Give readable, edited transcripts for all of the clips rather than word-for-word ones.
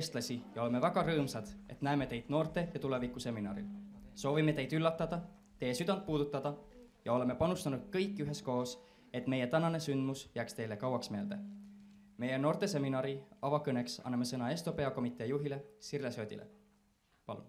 eestlasi ja oleme väga rõõmsad, et näeme teid noorte ja tuleviku seminaril. Soovime teid üllatada, teie südant puudutada ja oleme panustanud kõik üheskoos, et meie tänane sündmus jääks teile kauaks meelde. Meie noorteseminari avakõneks anname sõna ESTO peakomitee juhile Sirle Söödile. Palun.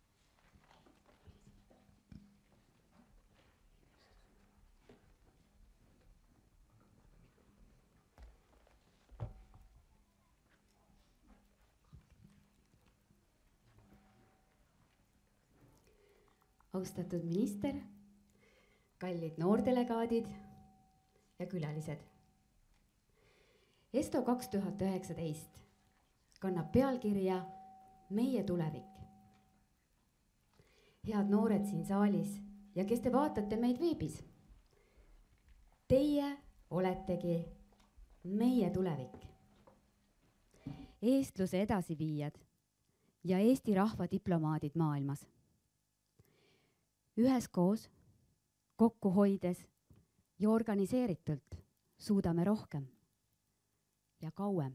Austatud minister, kallid noordelegaadid ja külalised. ESTO 2019 kannab pealkirja Meie tulevik. Head noored siin saalis ja kes te vaatate meid veebis. Teie oletegi meie tulevik. Eestluse edasiviijad ja Eesti rahva diplomaadid maailmas. Üheskoos, kokku hoides ja organiseeritult suudame rohkem ja kauem.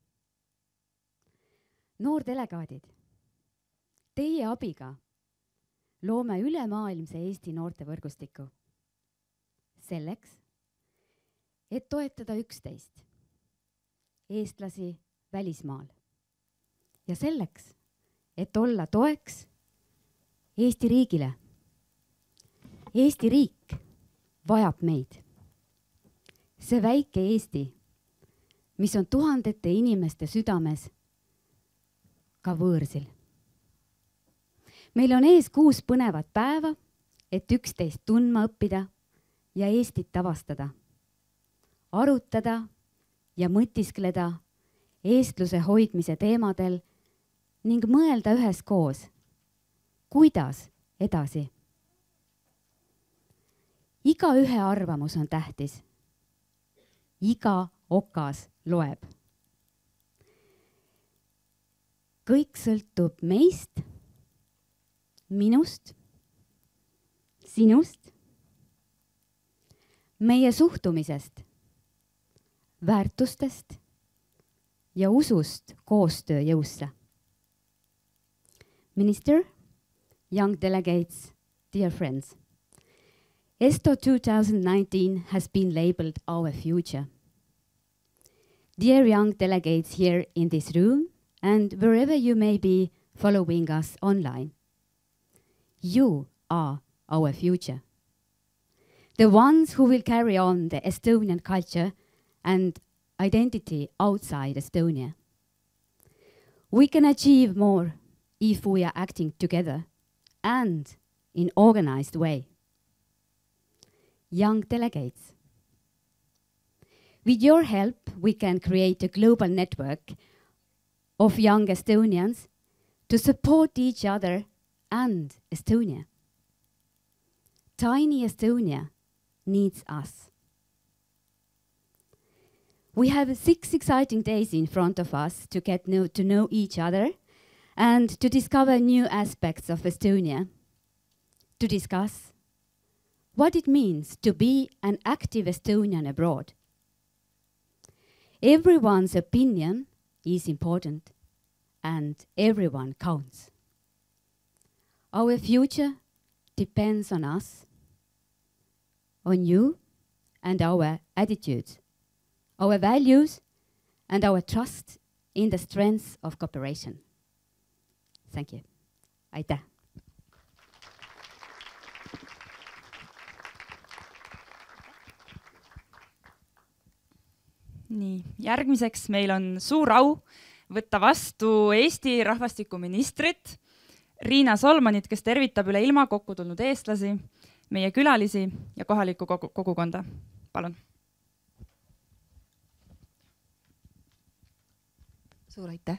Noordelegaadid, teie abiga loome ülemaailmse Eesti noortevõrgustiku. Selleks, et toetada üksteist, eestlasi välismaal. Ja selleks, et olla toeks Eesti riigile. Eesti riik vajab meid. See väike Eesti, mis on tuhandete inimeste südames, ka võõrsil. Meil on ees 6 põnevat päeva, et üksteist tundma õppida ja Eestit avastada. Arutada ja mõtiskleda eestluse hoidmise teemadel ning mõelda üheskoos, kuidas edasi. Iga ühe arvamus on tähtis. Iga okas loeb. Kõik sõltub meist, minust, sinust, meie suhtumisest, väärtustest ja usust koostööjõusse. Minister, young delegates, dear friends. ESTO 2019 has been labeled our future. Dear young delegates here in this room and wherever you may be following us online, you are our future. The ones who will carry on the Estonian culture and identity outside Estonia. We can achieve more if we are acting together and in organized way. Young delegates. With your help, we can create a global network of young Estonians to support each other and Estonia. Tiny Estonia needs us. We have 6 exciting days in front of us to get to know each other and to discover new aspects of Estonia, to discuss what it means to be an active Estonian abroad. Everyone's opinion is important and everyone counts. Our future depends on us, on you and our attitudes, our values and our trust in the strength of cooperation. Thank you. Aitäh. Nii, järgmiseks meil on suur au võtta vastu Eesti rahvastikuministrit Riina Solmanit, kes tervitab üle ilma kokku tulnud eestlasi, meie külalisi ja kohalikku kogukonda. Palun. Suur aitäh.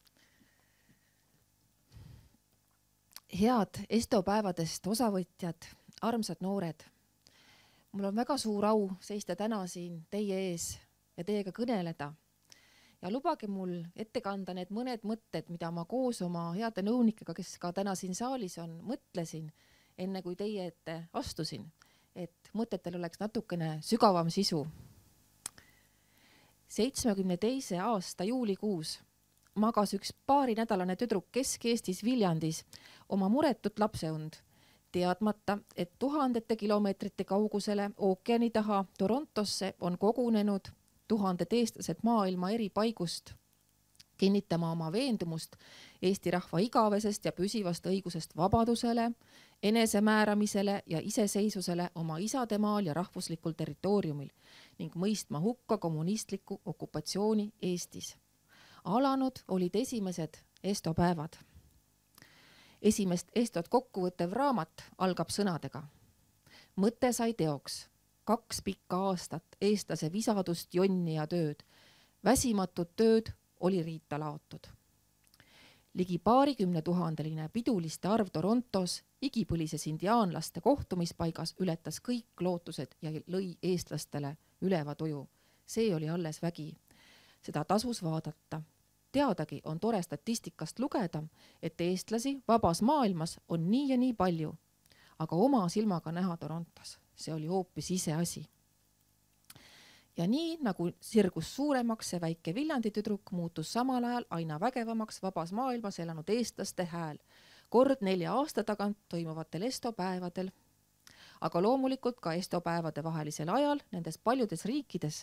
Head ESTO päevadest osavõtjad, armsad noored. Mul on väga suur au seista täna siin teie ees ja teiega kõneleda. Ja lubage mul ette kanda need mõned mõtted, mida ma koos oma heade nõunikega, kes ka täna siin saalis on, mõtlesin, enne kui teie ette astusin, et mõtetel oleks natukene sügavam sisu. 72. aasta juulikuus magas üks paarinädalane tüdruk Kesk-Eestis Viljandis oma muretut lapseund, teadmata, et tuhandete kilomeetrite kaugusele ookeani taha Torontosse on kogunenud tuhanded eestlased maailma eri paigust, kinnitama oma veendumust Eesti rahva igavesest ja püsivast õigusest vabadusele, enesemääramisele ja iseseisvusele oma isademaal ja rahvuslikul territooriumil ning mõistma hukka kommunistliku okupatsiooni Eestis. Alanud olid esimesed ESTO päevad. Esimest ESTOt kokkuvõttev raamat algab sõnadega. Mõte sai teoks. 2 pikka aastat eestlase visadust, jonni ja tööd. Väsimatut tööd oli riita laotud. Ligi 20 000 piduliste arv Torontos igipõlises indiaanlaste kohtumispaigas ületas kõik lootused ja lõi eestlastele üleva tuju. See oli alles vägi. Seda tasus vaadata. Teadagi on tore statistikast lugeda, et eestlasi vabas maailmas on nii ja nii palju, aga oma silmaga näha Torontos. See oli hoopis ise asi. Ja nii nagu sirgus suuremaks see väike Viljandi tüdruk muutus samal ajal aina vägevamaks vabas maailmas elanud eestlaste hääl. Kord 4 aasta tagant toimuvatel ESTO päevadel, aga loomulikult ka ESTO päevade vahelisel ajal nendes paljudes riikides,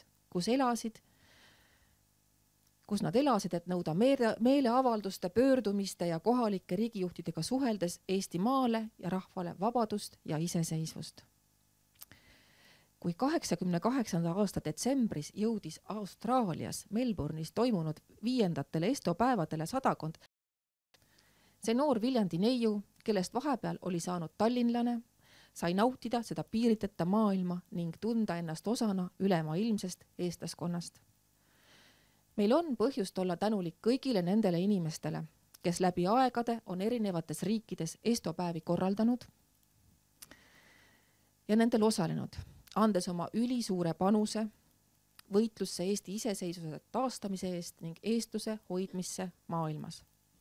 kus nad elasid, et nõuda meeleavalduste, pöördumiste ja kohalike riigijuhtidega suheldes Eesti maale ja rahvale vabadust ja iseseisvust. Kui 88. aasta detsembris jõudis Austraalias Melbourne'is toimunud 5. ESTO päevadele 100, see noor Viljandi neiu, kellest vahepeal oli saanud tallinlane, sai nautida seda piiriteta maailma ning tunda ennast osana ülemaailmsest eestlaskonnast. Meil on põhjust olla tänulik kõigile nendele inimestele, kes läbi aegade on erinevates riikides ESTO päevi korraldanud ja nendel osalenud, andes oma ülisuure panuse võitlusse Eesti iseseisvuse taastamise eest ning eestluse hoidmisse maailmas.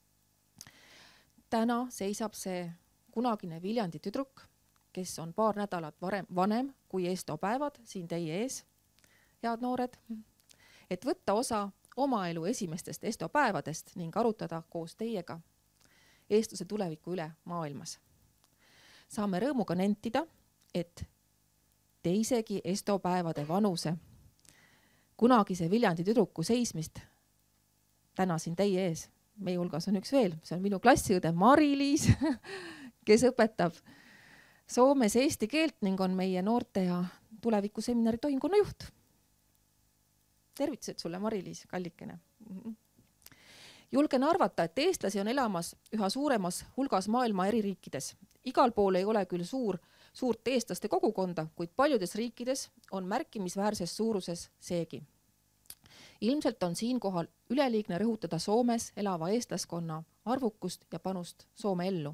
Täna seisab see kunagine Viljandi tüdruk, kes on paar nädalat vanem kui ESTO päevad siin teie ees, head noored, et võtta osa oma elu esimestest ESTO päevadest ning arutada koos teiega eestluse tuleviku üle maailmas. Saame rõõmuga nentida, et teisegi ESTO päevade vanuse kunagise Viljandi tüdruku seismist täna siin teie ees. Meie hulgas on üks veel, see on minu klassiõde Mari-Liis, kes õpetab Soomes eesti keelt ning on meie noorte ja tulevikuseminari toimkonna juht. Tervitused sulle, Mari-Liis, kallikene. Julgen arvata, et eestlasi on elamas üha suuremas hulgas maailma eri riikides. Igal pool ei ole küll suurt eestlaste kogukonda, kuid paljudes riikides on märkimisväärses suuruses seegi. Ilmselt on siinkohal üleliigne rõhutada Soomes elava eestlaskonna arvukust ja panust Soome ellu.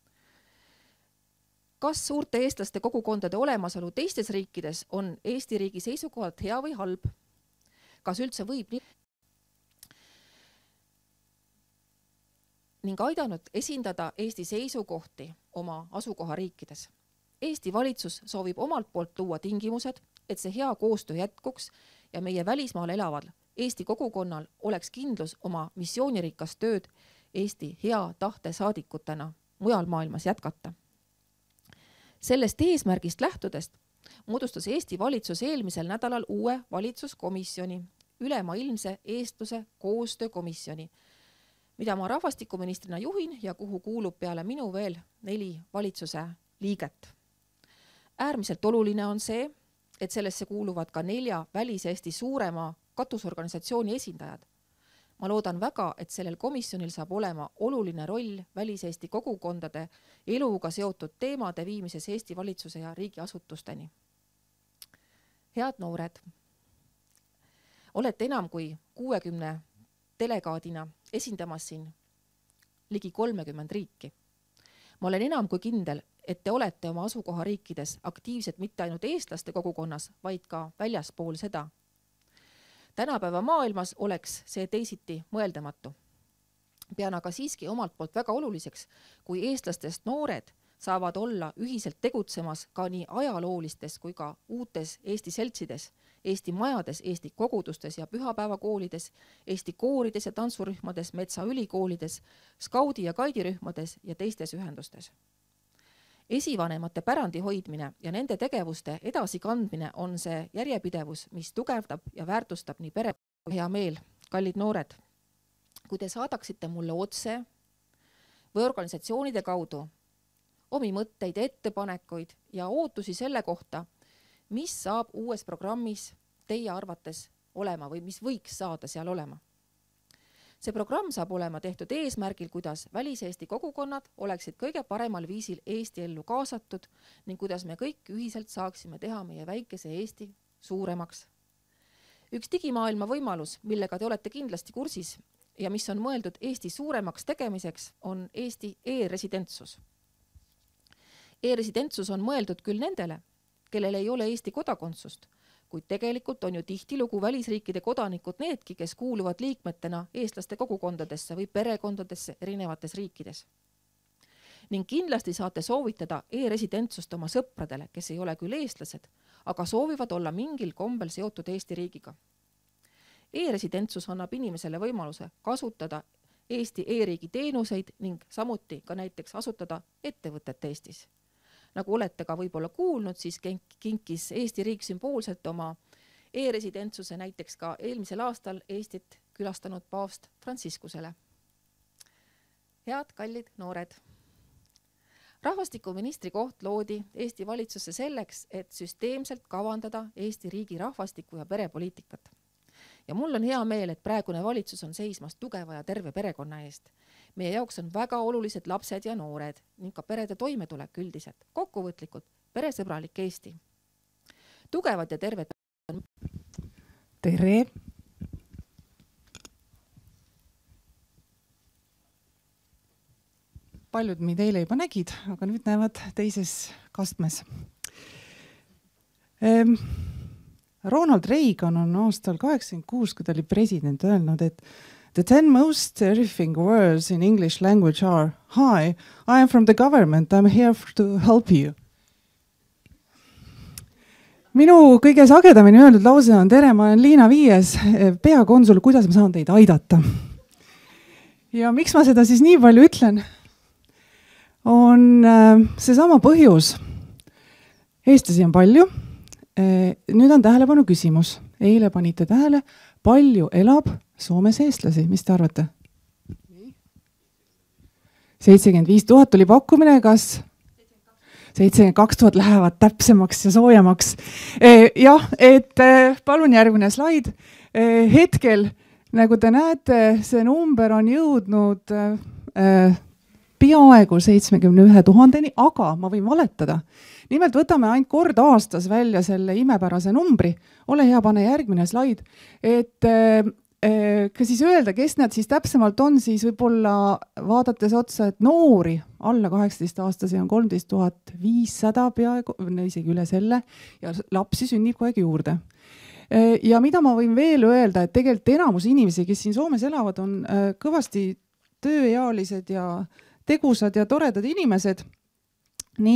Kas suurte eestlaste kogukondade olemasolu teistes riikides on Eesti riigi seisukohalt hea või halb? Kas üldse võib ning aidanud esindada Eesti seisukohti oma asukohariikides? Eesti valitsus soovib omalt poolt luua tingimused, et see hea koostöö jätkuks ja meie välismaal elavad Eesti kogukonnal oleks kindlus oma missioonirikast tööd Eesti hea tahte saadikutena mujal maailmas jätkata. Sellest eesmärgist lähtudest moodustas Eesti valitsus eelmisel nädalal uue valitsuskomisjoni, ülemaailmse eestluse koostöökomisjoni, mida ma rahvastikuministrina juhin ja kuhu kuulub peale minu veel 4 valitsuse liiget. Äärmiselt oluline on see, et sellesse kuuluvad ka 4 välis-Eesti suurema katusorganisatsiooni esindajad. Ma loodan väga, et sellel komisjonil saab olema oluline roll välis-Eesti kogukondade eluga seotud teemade viimises Eesti valitsuse ja riigiasutusteni. Head noored, olete enam kui 60 delegaadina esindamas siin ligi 30 riiki. Ma olen enam kui kindel, et te olete oma asukohariikides aktiivsed mitte ainult eestlaste kogukonnas, vaid ka väljaspool seda. Tänapäeva maailmas oleks see teisiti mõeldamatu. Pean aga siiski omalt poolt väga oluliseks, kui eestlastest noored saavad olla ühiselt tegutsemas ka nii ajaloolistes kui ka uutes Eesti seltsides, Eesti majades, Eesti kogudustes ja pühapäevakoolides, Eesti koorides ja tantsurühmades, metsaülikoolides, skaudi- ja kaidirühmades ja teistes ühendustes. Esivanemate pärandi hoidmine ja nende tegevuste edasikandmine on see järjepidevus, mis tugevdab ja väärtustab nii pere. Hea meel, kallid noored, kui te saadaksite mulle otse või organisatsioonide kaudu omi mõtteid, ettepanekuid ja ootusi selle kohta, mis saab uues programmis teie arvates olema või mis võiks saada seal olema. See programm saab olema tehtud eesmärgil, kuidas väliseesti kogukonnad oleksid kõige paremal viisil Eesti ellu kaasatud ning kuidas me kõik ühiselt saaksime teha meie väikese Eesti suuremaks. Üks digimaailma võimalus, millega te olete kindlasti kursis ja mis on mõeldud Eesti suuremaks tegemiseks, on Eesti e-residentsus. E-residentsus on mõeldud küll nendele, kellel ei ole Eesti kodakondsust, kuid tegelikult on ju tihtilugu välisriikide kodanikud needki, kes kuuluvad liikmetena eestlaste kogukondadesse või perekondadesse erinevates riikides. Ning kindlasti saate soovitada e-residentsust oma sõpradele, kes ei ole küll eestlased, aga soovivad olla mingil kombel seotud Eesti riigiga. E-residentsus annab inimesele võimaluse kasutada Eesti e-riigi teenuseid ning samuti ka näiteks asutada ettevõtet Eestis. Nagu olete ka võib-olla kuulnud, siis kinkis Eesti riik sümboolselt oma e-residentsuse näiteks ka eelmisel aastal Eestit külastanud paavst Franciscusele. Head kallid noored! Rahvastikuministri koht loodi Eesti valitsusse selleks, et süsteemselt kavandada Eesti riigi rahvastiku ja perepoliitikat. Ja mul on hea meel, et praegune valitsus on seismas tugeva ja terve perekonna eest. Meie jaoks on väga olulised lapsed ja noored ning ka perede toimetulek üldiselt. Kokkuvõtlikult peresõbralik Eesti. Tugevad ja terved. Tere! Paljud meid eile juba nägid, aga nüüd näevad teises kastmes. Ronald Reagan on aastal 86, kui ta oli president, öelnud, et the 10 most terrifying words in English language are: Hi, I am from the government, I am here to help you. Minu kõige sagedamini öeldud lause on: tere, ma olen Liina Viies, peakonsul, kuidas ma saan teid aidata? Ja miks ma seda siis nii palju ütlen? On seesama põhjus. Eestlasi on palju. Nüüd on tähelepanu küsimus. Eile panite tähele, palju elab Soomes eestlasi. Mis te arvate? 75 000 tuli pakkumine, kas 72 000 lähevad täpsemaks ja soojemaks. Jah, et palun järgmine slaid. Hetkel, nagu te näete, see number on jõudnud peaaegu 71 000-ni, aga ma võin valetada. Nimelt võtame ainult kord aastas välja selle imepärase numbri. Ole hea, pane järgmine slaid. Et ka siis öelda, kes need siis täpsemalt on, siis võib-olla vaadates otsa, et noori alla 18-aastasi on 13 500 peaaegu, isegi üle selle, ja lapsi sünnib kogu aeg juurde. Ja mida ma võin veel öelda, et tegelikult enamus inimesi, kes siin Soomes elavad, on kõvasti tööealised ja tegusad ja toredad inimesed. Nii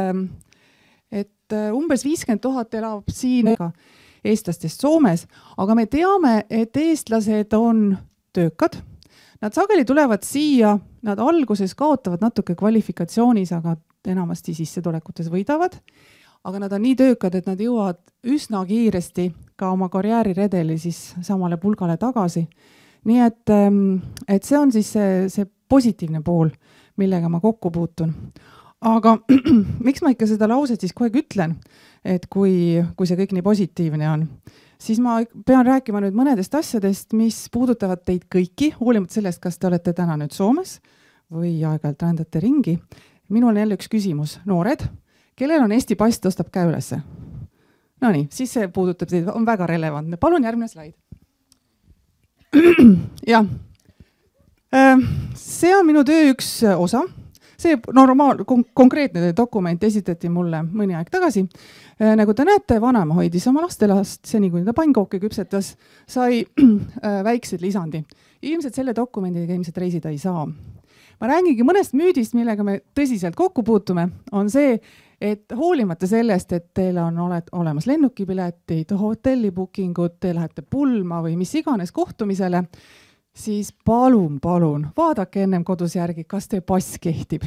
et umbes 50 000 elab siin eestlastest Soomes, aga me teame, et eestlased on töökad. Nad sageli tulevad siia, nad alguses kaotavad natuke kvalifikatsioonis, aga enamasti sissetulekutes võidavad. Aga nad on nii töökad, et nad jõuavad üsna kiiresti ka oma karjääriredeli siis samale pulgale tagasi. Nii et see on siis see positiivne pool, millega ma kokku puutun. Aga miks ma ikka seda lauset siis kogu aeg ütlen, et kui see kõik nii positiivne on, siis ma pean rääkima nüüd mõnedest asjadest, mis puudutavad teid kõiki, hoolimata sellest, kas te olete täna nüüd Soomes või aeg-ajalt rändate ringi. Minul on jälle üks küsimus. Noored, kellel on Eesti pass, tõstab käe ülesse? No nii, siis see puudutab teid, on väga relevantne. Palun järgmine slaid. Jah. See on minu töö üks osa. See konkreetne dokument esitati mulle mõni aeg tagasi. Nagu te näete, vanaema hoidis oma lastelast, seni kui ta pannkooke küpsetas, sai väiksed lisandi. Ilmselt selle dokumendiga ilmselt reisida ei saa. ma räägingi mõnest müüdist, millega me tõsiselt kokku puutume, on see, et hoolimata sellest, et teil on olemas lennukipiletid, hotellibookingud, te lähete pulma või mis iganes kohtumisele, siis palun, vaadake ennem kodus järgi, kas teie pass kehtib.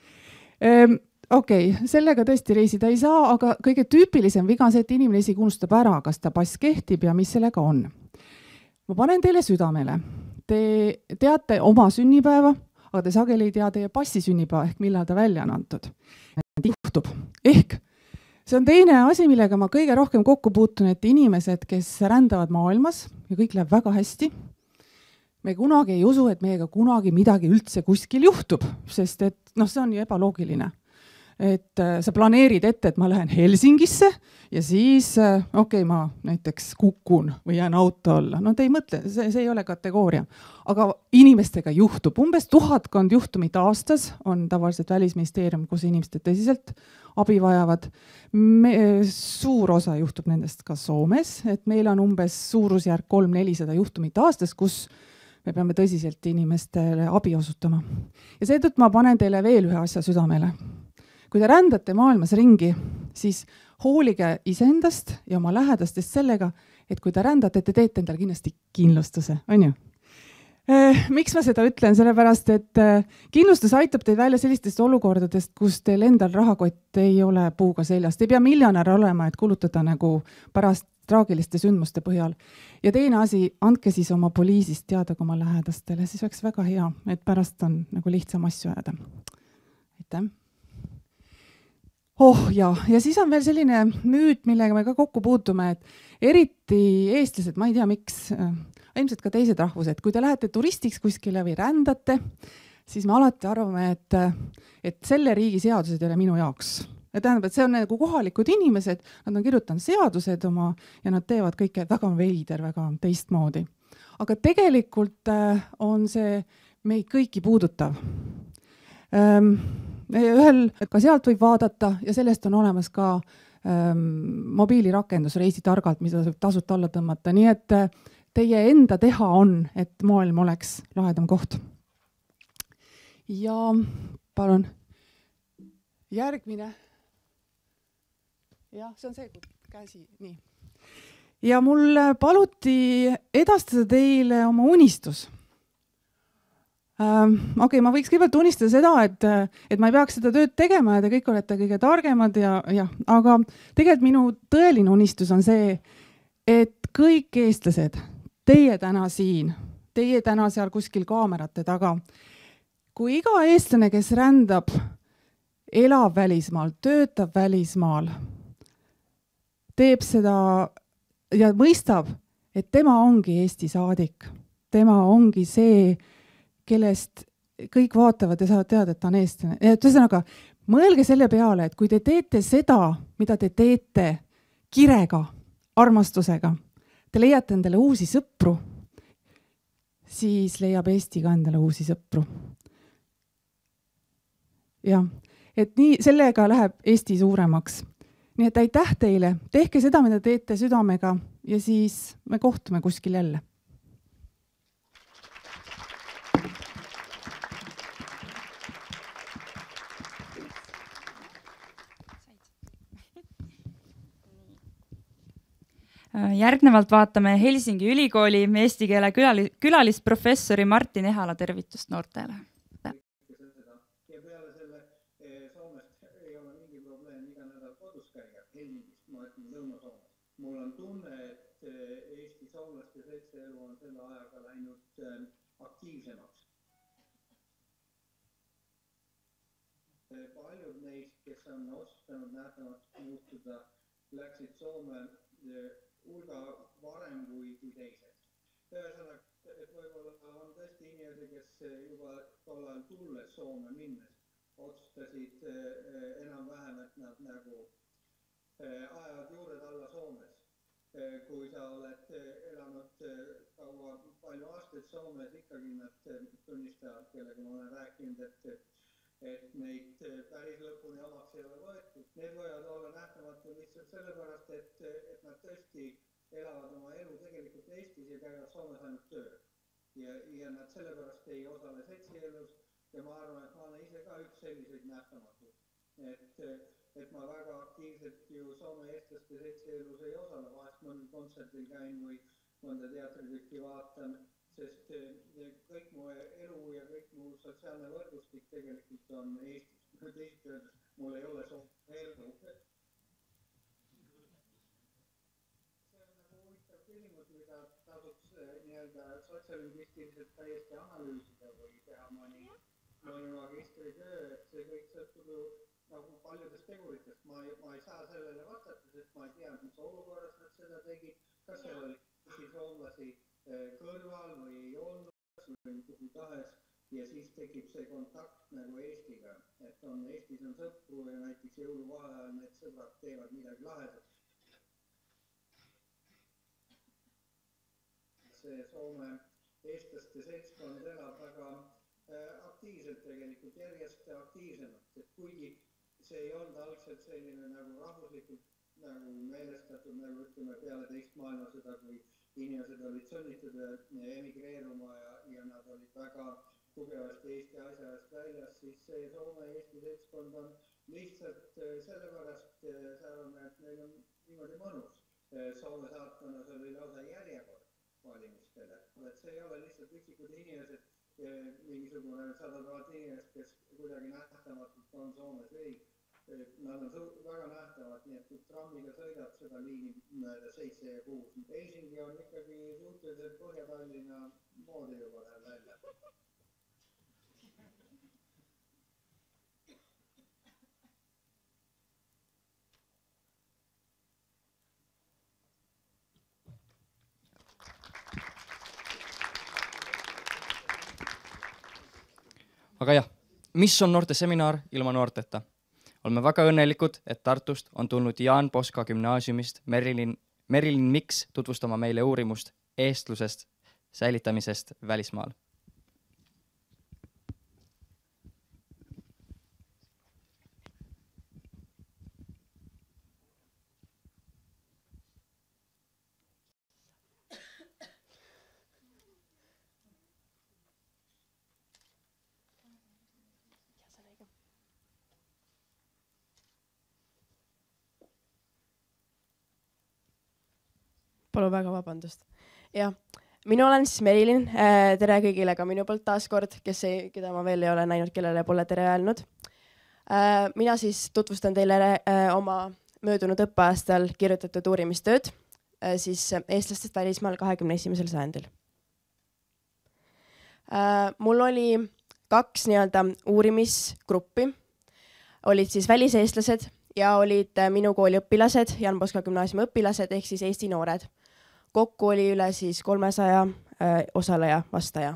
Okei, sellega tõesti reisida ei saa, aga kõige tüüpilisem viga on see, et inimene isegi unustab ära, kas ta pass kehtib ja mis sellega on. Ma panen teile südamele. Te teate oma sünnipäeva, aga te sageli ei tea teie passi sünnipäeva ehk millal ta välja on antud. Juhtub. Ehk see on teine asi, millega ma kõige rohkem kokku puutun, et inimesed, kes rändavad maailmas ja kõik läheb väga hästi, me kunagi ei usu, et meiega kunagi midagi üldse kuskil juhtub, sest et see on ju ebaloogiline. Et sa planeerid ette, et ma lähen Helsingisse ja siis ma näiteks kukun või jään auto alla. No te ei mõtle, see ei ole kategooria. Aga inimestega juhtub. Umbes 1000 juhtumit aastas on tavaliselt Välisministeerium, kus inimesed tõsiselt abi vajavad. Suur osa juhtub nendest ka Soomes, et meil on umbes suurusjärk 300-400 juhtumit aastas, kus me peame tõsiselt inimestele abi osutama. Ja seetõttu ma panen teile veel ühe asja südamele. Kui te rändate maailmas ringi, siis hoolige iseendast ja oma lähedastest sellega, et kui te rändate, te teete endale kindlasti kindlustuse, on ju? Miks ma seda ütlen? Sellepärast, et kindlustus aitab teid välja sellistest olukordadest, kus teil endal rahakott ei ole puuga seljas. Te ei pea miljonär olema, et kulutada nagu pärast traagiliste sündmuste põhjal. Ja teine asi, andke siis oma poliisist teada ka oma lähedastele, siis oleks väga hea, et pärast on nagu lihtsam asju ajada. Aitäh! Ja siis on veel selline müüt, millega me ka kokku puutume, et eriti eestlased, ma ei tea miks, ilmselt ka teised rahvused, kui te lähete turistiks kuskile või rändate, siis me alati arvame, et selle riigi seadused ei ole minu jaoks. Ja tähendab, et see on nagu kohalikud inimesed, nad on kirjutanud seadused oma ja nad teevad kõike väga veider, väga teistmoodi. Aga tegelikult on see meid kõiki puudutav. Ka sealt võib vaadata ja sellest on olemas ka mobiilirakendus Reisi targalt, mida saab tasuta alla tõmmata. Nii et teie enda teha on, et maailm oleks lahedam koht. Ja palun järgmine. Ja see on see käsi. Nii. Ja mul paluti edastada teile oma unistus. Ma võiks kõigepealt unistada seda, et ma ei peaks seda tööd tegema ja te kõik olete kõige targemad aga tegelikult minu tõeline unistus on see, et kõik eestlased, teie täna siin, teie täna seal kuskil kaamerate taga, kui iga eestlane, kes rändab, elab välismaal, töötab välismaal, teeb seda ja mõistab, et tema ongi Eesti saadik, tema ongi see, kellest kõik vaatavad ja saavad teada, et ta on eestlane. Ühesõnaga, mõelge selle peale, et kui te teete seda, mida te teete kirega, armastusega, te leiate endale uusi sõpru, siis leiab Eesti ka endale uusi sõpru. Jah, et nii sellega läheb Eesti suuremaks. Nii et aitäh teile, tehke seda, mida teete südamega ja siis me kohtume kuskil jälle. Järgnevalt vaatame Helsingi ülikooli eesti keele külalisprofessori Martin Ehala tervitust noortele. Ja peale selle Soomest ei ole mingi probleem iga nädal kodus käia Helsingist, ma ütlen Lõuna-Soomes. Mul on tunne, et Eesti soomlaste seltsielu on selle ajaga läinud aktiivsemaks. Paljud neist, kes on otsustanud nähtamaks muutuda, läksid Soome hulga varem kui teised. Ühesõnaga, et võib-olla on tõesti inimesi, kes juba tollal tulles Soome minnes otsustasid enam-vähem, et nad nagu ajavad juured alla Soomes. Kui sa oled elanud palju aastaid Soomes, ikkagi nad tunnistavad, kellega ma olen rääkinud, et neid päris lõpuni omaks ei ole võetud. Need võivad olla nähtamatu lihtsalt sellepärast, et nad tõesti elavad oma elu tegelikult Eestis ja käivad Soomes ainult töö. Ja nad sellepärast ei osale seltsielus ja ma arvan, et ma olen ise ka üks selliseid nähtamatuid. Et ma väga aktiivselt ju Soome eestlaste seltsielus ei osale, vahest mõnel kontserdil käin või mõnda teatritükki vaatan, sest kõik mu elu ja kõik mu sotsiaalne võrgustik tegelikult on Eestis. Teisiti öeldes, mul ei ole Soome elu. See on nagu huvitav küsimus, mida tasuks nii-öelda sotsialingvistiliselt täiesti analüüsida või teha mõni magistritöö, et see kõik sõltub ju nagu paljudest teguritest. Ma ei saa sellele vastata, sest ma ei tea, mis olukorras nad seda tegid, kas seal oli soomlasi kõrval või ei olnud või kuhu tahes ja siis tekib see kontakt nagu Eestiga, et Eestis on sõpru ja näiteks jõuluvaheajal need sõbrad teevad midagi lahedat. See Soome eestlaste seltskond elab väga aktiivselt tegelikult, järjest aktiivsemalt, et kuigi see ei olnud algselt selline nagu rahvuslikult nagu meelestatud, nagu ütleme peale teist maailmasõda, kui inimesed olid sunnitud emigreeruma ja nad olid väga tugevasti Eesti asjast väljas, siis see Soome Eesti seltskond on lihtsalt sellepärast säärane, et neil on niimoodi mõnus. Soome saatkonnas oli lausa järjekord valimistele, et see ei ole lihtsalt üksikud inimesed, mingisugune 100 000 inimest, kes kuidagi nähtamatult on Soomes, ei. Nad on väga nähtavad, nii et kui trammiga sõidab seda liini 7 ja 6. Helsingi on ikkagi suhteliselt Põhja-Tallinna moodi juba läheb välja. Aga jah, mis on noorteseminar ilma noorteta? Oleme väga õnnelikud, et Tartust on tulnud Jaan Poska gümnaasiumist Merilin Miks tutvustama meile uurimust eestlusest säilitamisest välismaal. Palun väga vabandust. Jah, minu olen siis Merilin. Tere kõigile ka minu poolt taas kord, keda ma veel ei ole näinud, kellele pole tere öelnud. Mina siis tutvustan teile oma möödunud õppeaastal kirjutatud uurimistööd siis eestlastest välismaal 21. sajandil. Mul oli 2 nii-öelda uurimisgruppi. Olid siis väliseestlased ja olid minu kooli õpilased, Jaan Poska gümnaasiumi õpilased ehk siis Eesti noored. Kokku oli üle siis 300 osaleja vastaja.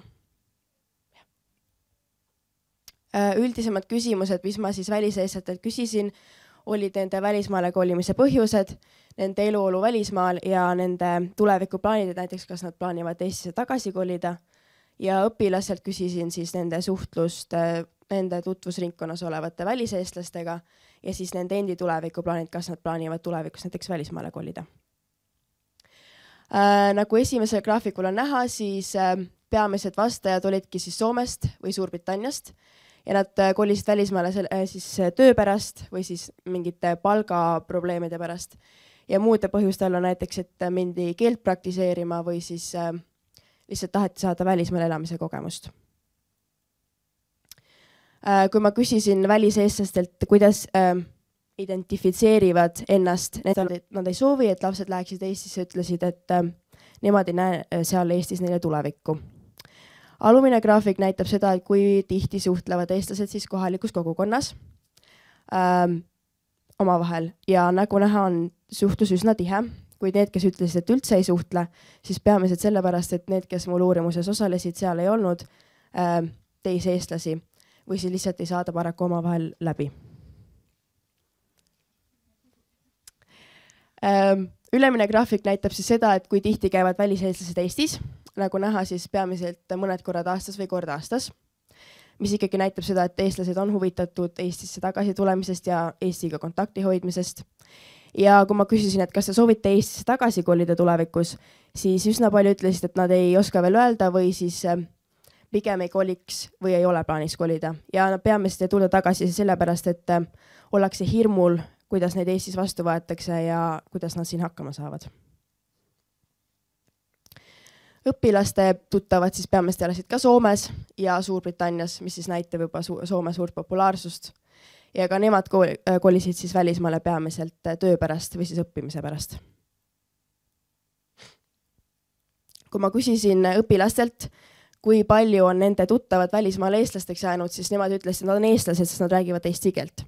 Üldisemad küsimused, mis ma siis väliseestlatelt küsisin, olid nende välismaale kolimise põhjused, nende eluolu välismaal ja nende tulevikuplaanid, näiteks kas nad plaanivad Eestisse tagasi kolida. Ja õpilaselt küsisin siis nende suhtlust nende tutvusringkonnas olevate väliseestlastega ja siis nende endi tulevikuplaanid, kas nad plaanivad tulevikus näiteks välismaale kolida. Nagu esimesel graafikul on näha, siis peamised vastajad olidki siis Soomest või Suurbritanniast ja nad kolisid välismaale siis töö pärast või siis mingite palgaprobleemide pärast ja muude põhjustel on näiteks, et mindi keelt praktiseerima või siis lihtsalt taheti saada välismaal elamise kogemust. Kui ma küsisin väliseestlastelt, kuidas identifitseerivad ennast, nad ei soovi, et lapsed läheksid Eestisse, ütlesid, et nemad ei näe seal Eestis neile tulevikku. Alumine graafik näitab seda, et kui tihti suhtlevad eestlased siis kohalikus kogukonnas omavahel ja nagu näha on suhtlus üsna tihe, kuid need, kes ütlesid, et üldse ei suhtle, siis peamiselt sellepärast, et need, kes mul uurimuses osalesid, seal ei olnud teisi eestlasi või siis lihtsalt ei saada paraku omavahel läbi. Ülemine graafik näitab siis seda, et kui tihti käivad väliseestlased Eestis, nagu näha siis peamiselt mõned korrad aastas või kord aastas, mis ikkagi näitab seda, et eestlased on huvitatud Eestisse tagasi tulemisest ja Eestiga kontakti hoidmisest. Ja kui ma küsisin, et kas te soovite Eestisse tagasi kolida tulevikus, siis üsna palju ütlesid, et nad ei oska veel öelda või siis pigem ei koliks või ei ole plaanis kolida ja nad peamiselt ei tule tagasi sellepärast, et ollakse hirmul, kuidas neid Eestis vastu võetakse ja kuidas nad siin hakkama saavad. Õpilaste tuttavad siis peamiselt elasid ka Soomes ja Suurbritannias, mis siis näitab juba Soome suurt populaarsust. Ja ka nemad kolisid siis välismaale peamiselt töö pärast või siis õppimise pärast. Kui ma küsisin õpilastelt, kui palju on nende tuttavad välismaale eestlasteks jäänud, siis nemad ütlesid, et nad on eestlased, sest nad räägivad eesti keelt.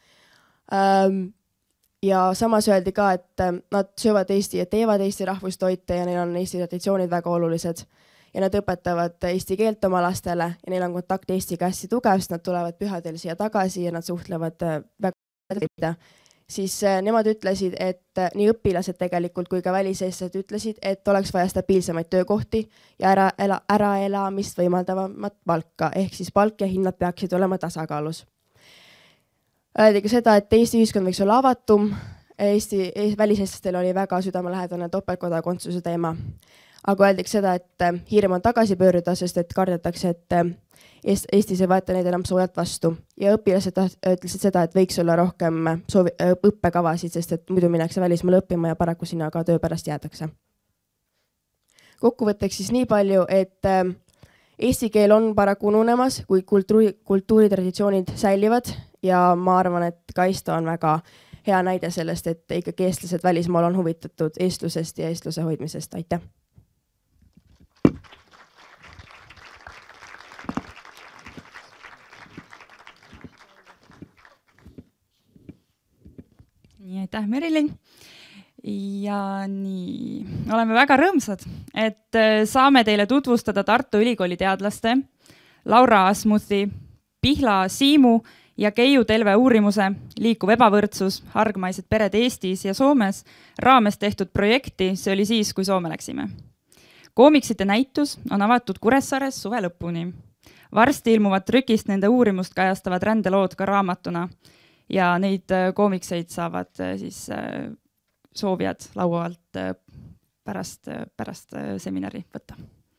Ja samas öeldi ka, et nad söövad Eesti ja teevad Eesti rahvustoite ja neil on Eesti traditsioonid väga olulised. Ja nad õpetavad eesti keelt oma lastele ja neil on kontakt Eestiga hästi tugev, sest nad tulevad pühadel siia tagasi ja nad suhtlevad väga. Siis nemad ütlesid, et nii õpilased tegelikult kui ka väliseestlased ütlesid, et oleks vaja stabiilsemaid töökohti ja äraelamist võimaldavamat palka, ehk siis palk ja hinnad peaksid olema tasakaalus. Öeldi ka seda, et Eesti ühiskond võiks olla avatum. Väliseestlastel oli väga südamelähedane topeltkodakondsuse teema. Aga öeldi seda, et hirm on tagasi pöörduda, sest et kardetakse, et Eestis ei võeta neid enam soojalt vastu. Ja õpilased ütlesid seda, et võiks olla rohkem õppekavasid, sest et muidu minnakse välismaale õppima ja paraku sinna ka töö pärast jäädakse. Kokkuvõtteks siis nii palju, et eesti keel on paraku ununemas, kui kultuuritraditsioonid säilivad ja ma arvan, et ka Esto on väga hea näide sellest, et ikkagi eestlased välismaal on huvitatud eestlusest ja eestluse hoidmisest. Aitäh! Nii, aitäh, Merilin. Ja nii, oleme väga rõõmsad, et saame teile tutvustada Tartu Ülikooli teadlaste Laura Asmuthi, Pihla Siimu ja Keiu Telve uurimuse Liikuv ebavõrdsus, hargmaised pered Eestis ja Soomes raames tehtud projekti, see oli siis, kui Soome läksime. Koomiksite näitus on avatud Kuressaares suve lõpuni. Varsti ilmuvad trükist nende uurimust kajastavad rändelood ka raamatuna ja neid koomikseid saavad siis soovijad laua alt pärast seminari võtta.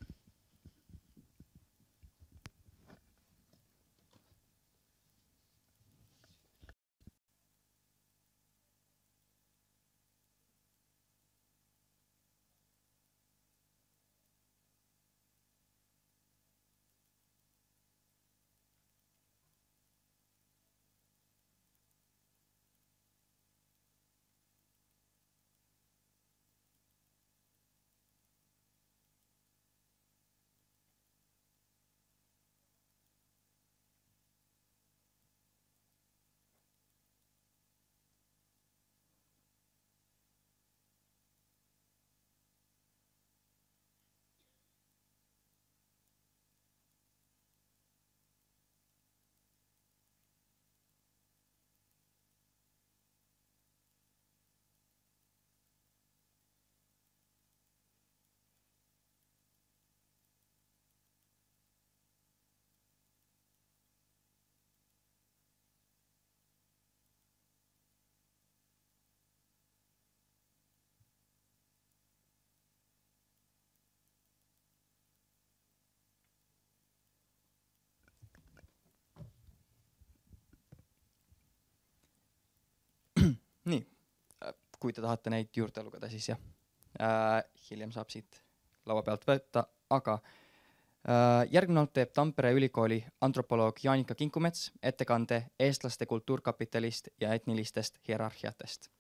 Nii, kui te tahate neid juurde lugeda, siis jah, hiljem saab siit laua pealt võtta, aga järgnevalt teeb Tampere Ülikooli antropoloog Jaanika Kinkumets ettekande eestlaste kultuurkapitalist ja etnilistest hierarhiatest.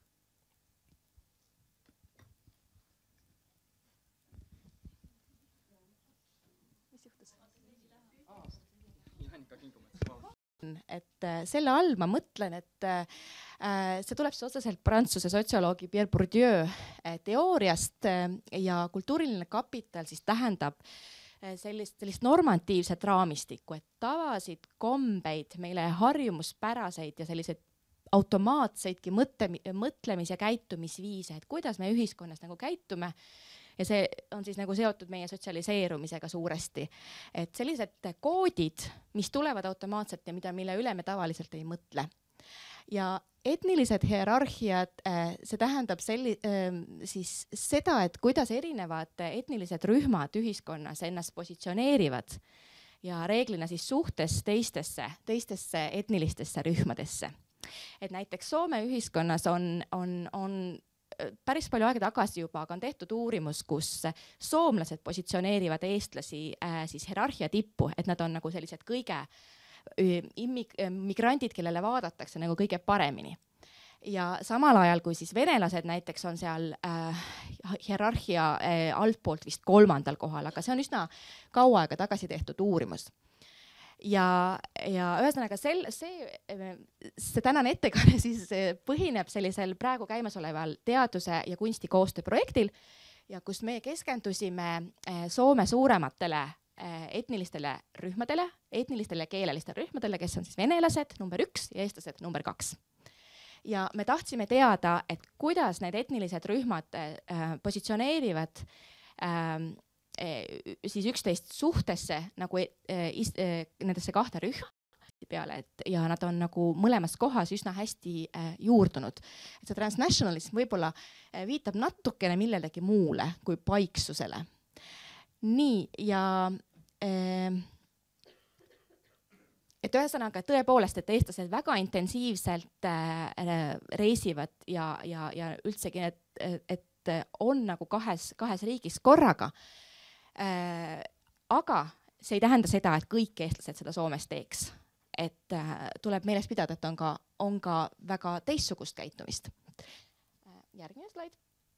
Et selle all ma mõtlen, et see tuleb siis otseselt prantsuse sotsioloogi Pierre Bourdieu teooriast ja kultuuriline kapital siis tähendab sellist normatiivset raamistikku, et tavasid, kombeid, meile harjumuspäraseid ja selliseid automaatseidki mõtlemis- ja käitumisviise, et kuidas me ühiskonnas nagu käitume. Ja see on siis nagu seotud meie sotsialiseerumisega suuresti. Et sellised koodid, mis tulevad automaatselt ja mille üle me tavaliselt ei mõtle. Ja etnilised hierarhiad, see tähendab siis seda, et kuidas erinevad etnilised rühmad ühiskonnas ennast positsioneerivad. ja reeglina siis suhtes teistesse etnilistesse rühmadesse. Et näiteks Soome ühiskonnas on päris palju aega tagasi juba, aga on tehtud uurimus, kus soomlased positsioneerivad eestlasi siis hierarhia tippu, et nad on nagu sellised kõige migrandid, kellele vaadatakse nagu kõige paremini. Ja samal ajal, kui siis venelased näiteks on seal hierarhia altpoolt vist 3. kohal, aga see on üsna kaua aega tagasi tehtud uurimus. Ja ühesõnaga see tänane ettekanne siis põhineb sellisel praegu käimasoleval teaduse ja kunsti koostööprojektil, ja kus me keskendusime Soome suurematele etnilistele rühmadele, etnilistele keelelistele rühmadele, kes on siis venelased number 1 ja eestlased number 2. Ja me tahtsime teada, et kuidas need etnilised rühmad positsioneerivad siis üksteist suhtesse nagu nendesse 2 rühma peale, ja nad on nagu mõlemas kohas üsna hästi juurdunud. Et see transnationalism võib-olla viitab natukene millelegi muule kui paiksusele. Nii, ja et ühesõnaga tõepoolest, et eestlased väga intensiivselt reisivad ja üldsegi, et on nagu kahes riigis korraga. Aga see ei tähenda seda, et kõik eestlased seda Soomes teeks. Et tuleb meeles pidada, et on ka väga teistsugust käitumist. Järgmine slaid.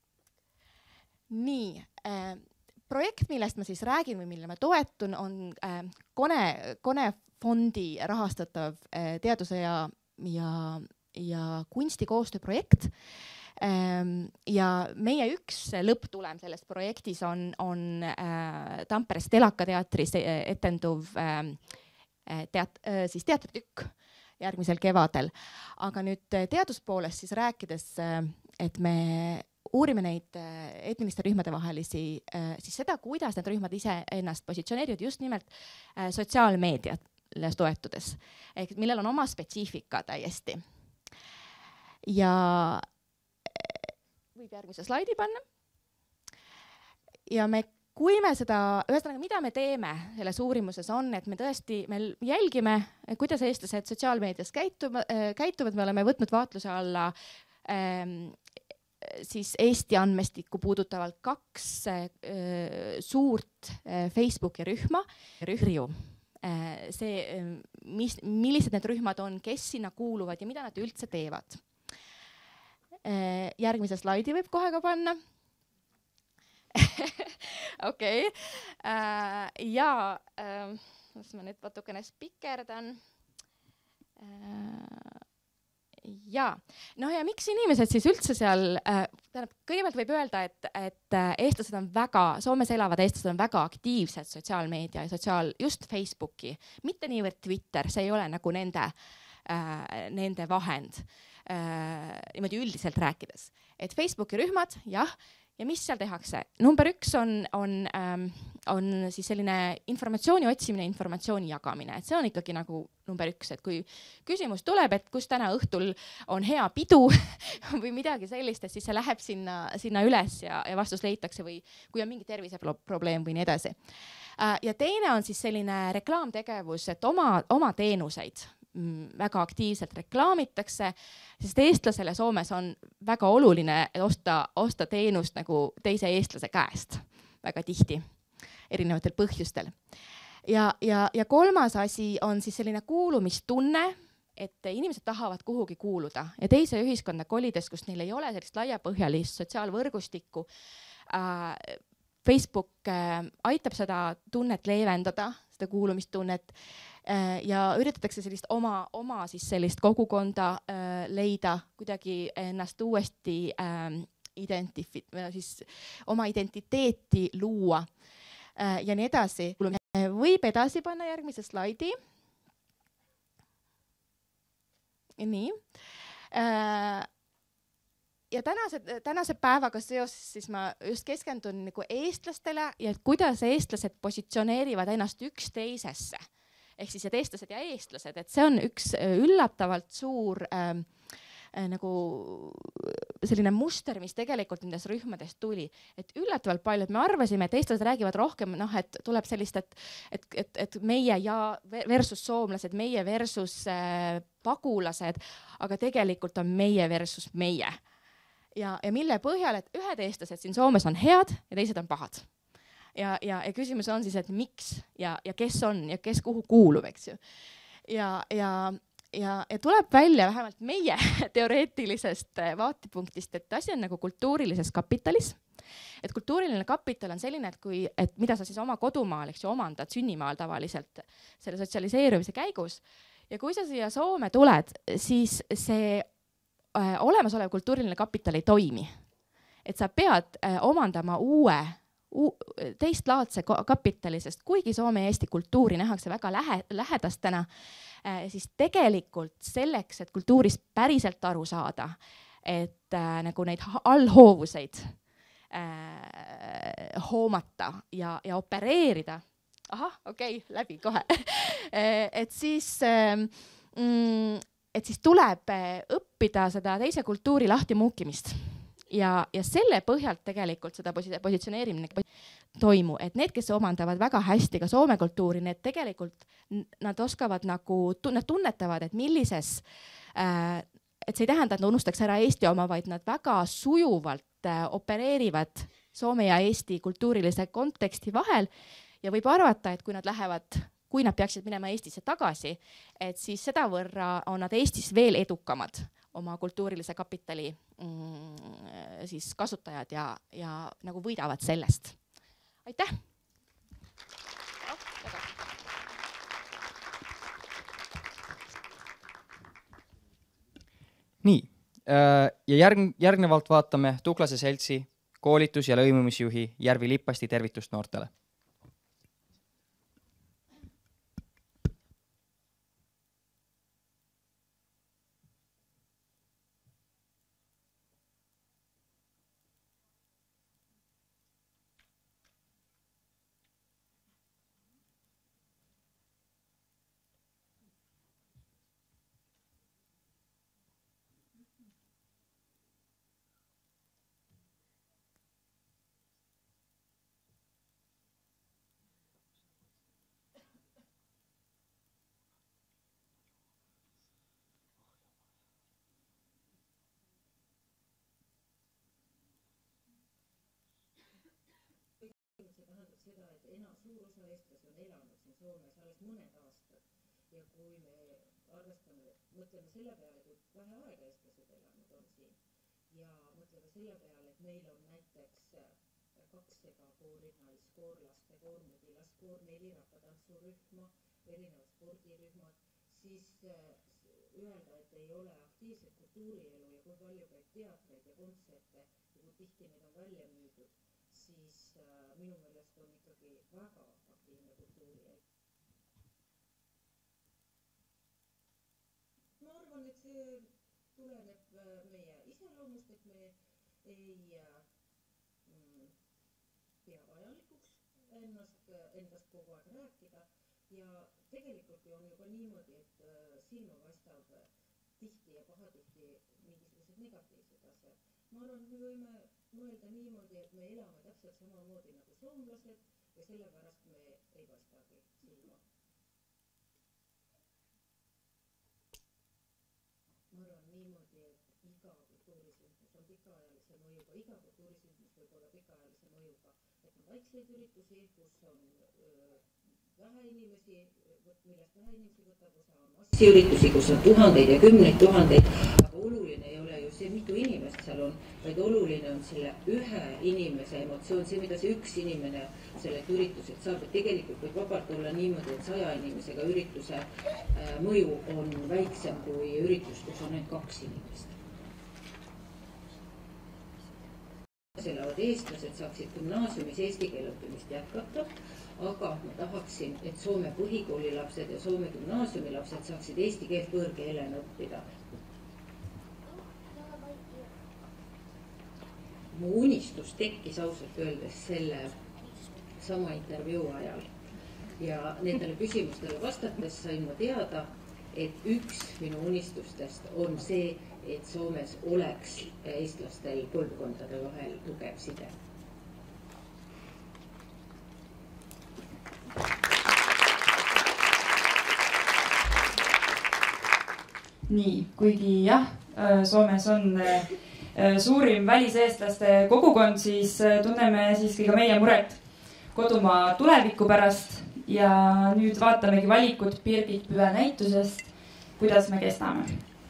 Nii, projekt, millest ma siis räägin või mille ma toetun, on Kone fondi rahastatav teaduse ja kunsti koostööprojekt. Ja meie üks lõpptulem sellest projektis on Tamperes Telaka teatris etenduv siis teatritükk järgmisel kevadel. Aga nüüd teaduspoolest siis rääkides, et me uurime neid etniliste rühmade vahelisi, siis seda, kuidas need rühmad ise ennast positsioneerivad just nimelt sotsiaalmeediale toetudes, millel on oma spetsiifika täiesti. Ja võib järgmise slaidi panna. Ja kui me seda, ühesõnaga, mida me teeme selles uurimuses on, et me jälgime, kuidas eestlased sotsiaalmeedias käituvad. Me oleme võtnud vaatluse alla siis Eesti andmestikku puudutavalt 2 suurt Facebooki rühma. Millised need rühmad on, kes sinna kuuluvad ja mida nad üldse teevad. Järgmise slaidi võib kohe ka panna. Okei. Ja ma nüüd natukene spikerdan. Ja miks inimesed siis üldse seal, kõigepealt võib öelda, et eestlased on Soomes elavad eestlased on väga aktiivsed sotsiaalmeedia ja just Facebooki, mitte niivõrd Twitter, see ei ole nagu nende vahend. Niimoodi üldiselt rääkides, et Facebooki rühmad, jah, ja mis seal tehakse? Number 1 on siis selline informatsiooni otsimine, informatsiooni jagamine, et see on ikkagi nagu number 1, et kui küsimus tuleb, et kus täna õhtul on hea pidu või midagi sellist, et siis see läheb sinna üles ja vastus leitakse või kui on mingi terviseprobleem või nii edasi. Ja teine on siis selline reklaamtegevus, et oma teenuseid väga aktiivselt reklaamitakse, sest eestlasele Soomes on väga oluline osta teenust nagu teise eestlase käest väga tihti, erinevatel põhjustel. Ja kolmas asi on siis selline kuulumistunne, et inimesed tahavad kuhugi kuuluda ja teise ühiskonda kolides, kus neil ei ole sellist laiapõhjalist sotsiaalvõrgustikku. Facebook aitab seda tunnet leevendada, seda kuulumistunnet, ja üritatakse sellist oma siis sellist kogukonda leida, kuidagi ennast uuesti siis oma identiteeti luua ja nii edasi. Võib edasi panna järgmise slaidi. Nii. Ja tänase päevaga seoses siis ma just keskendun nagu eestlastele ja kuidas eestlased positsioneerivad ennast üksteisesse. Ehk siis, et eestlased ja eestlased, et see on üks üllatavalt suur nagu selline muster, mis tegelikult nendest rühmadest tuli, et üllatavalt paljud, me arvasime, et eestlased räägivad rohkem, et tuleb sellist, et meie ja versus soomlased, meie versus pagulased, aga tegelikult on meie versus meie. Ja mille põhjal, et ühed eestlased siin Soomes on head ja teised on pahad. Ja küsimus on siis, et miks ja kes on ja kes kuhu kuulub, eks ju. Ja tuleb välja vähemalt meie teoreetilisest vaatepunktist, et asi on nagu kultuurilises kapitalis. Et kultuuriline kapital on selline, et mida sa siis oma kodumaal, eks ju, omandad sünnimaal tavaliselt selle sotsialiseerumise käigus. Ja kui sa siia Soome tuled, siis see olemasolev kultuuriline kapital ei toimi. Et sa pead omandama teistlaadse kapitali, sest kuigi Soome ja Eesti kultuuri nähakse väga lähedastena, siis tegelikult selleks, et kultuurist päriselt aru saada, et nagu neid allhoovuseid hoomata ja opereerida, läbi kohe, et siis tuleb õppida seda teise kultuuri lahti muukimist. Ja selle põhjalt tegelikult seda positsioneerimine toimu, et need, kes omandavad väga hästi ka Soome kultuuri, need tegelikult, nad oskavad nagu, nad tunnetavad, et millises, et see ei tähenda, et nad unustaks ära Eesti oma, vaid nad väga sujuvalt opereerivad Soome ja Eesti kultuurilise konteksti vahel ja võib arvata, et kui nad peaksid minema Eestisse tagasi, et siis sedavõrra on nad Eestis veel edukamad oma kultuurilise kapitali siis kasutajad ja nagu võidavad sellest. Aitäh! Nii, ja järgnevalt vaatame Tuklase seltsi koolitus- ja lõimumisjuhi Järvi Lippasti tervitust noortele. suur osa eestlasi on elanud siin Soomes alles mõned aastad ja kui me arvestame, mõtleme selle peale, kui vähe aega eestlased elanud on siin ja mõtleme selle peale, et meil on näiteks 2 segakoorrühmalist koorlaste, koormudilas, koor 4 rahvatantsurühma, erinevad spordirühmad, siis öelda, et ei ole aktiivset kultuurielu ja kui palju käib teatreid ja kontserte ja kui tihti need on välja müüdud, siis minu meelest on ikkagi väga aktiivne kultuurielu. Ma arvan, et see tuleneb meie iseloomust, et me ei pea vajalikuks endast kogu aeg rääkida ja tegelikult on ju ka niimoodi, et silma paistab tihti ja pahatihti mingisugused negatiivsed asjad. Ma arvan, et me võime mõelda niimoodi, et me elame täpselt samamoodi nagu soomlased ja sellepärast me ei paistagi silma. Ma arvan niimoodi, et iga kultuurisündmus on pikaajalise mõjuga, iga kultuurisündmus võib olla pikaajalise mõjuga, et on väikseid üritusi, kus on vähe inimesi, millest vähe inimesi võtab osa, on massiüritusi, kus on tuhandeid ja kümneid tuhandeid, aga oluline ei ole ju see, mitu inimest seal on, vaid oluline on selle ühe inimese emotsioon, see, mida see üks inimene sellelt ürituselt saab, et tegelikult võib vabalt olla niimoodi, et 100 inimesega ürituse mõju on väiksem kui üritus, kus on ainult 2 inimest. Elavad eestlased saaksid gümnaasiumis eesti keele õppimist jätkata, aga ma tahaksin, et Soome põhikooli lapsed ja Soome gümnaasiumi lapsed saaksid eesti keelt võõrkeelena õppida. Mu unistus tekkis ausalt öeldes selle sama intervjuu ajal ja nendele küsimustele vastates sain ma teada, et üks minu unistustest on see, et Soomes oleks eestlastel põlvkondade vahel tugev side. Nii, kuigi jah, Soomes on suurim väliseestlaste kogukond, siis tunneme siiski ka meie muret kodumaa tuleviku pärast ja nüüd vaatamegi valikut Birgit Püve näitusest Kuidas me kestame.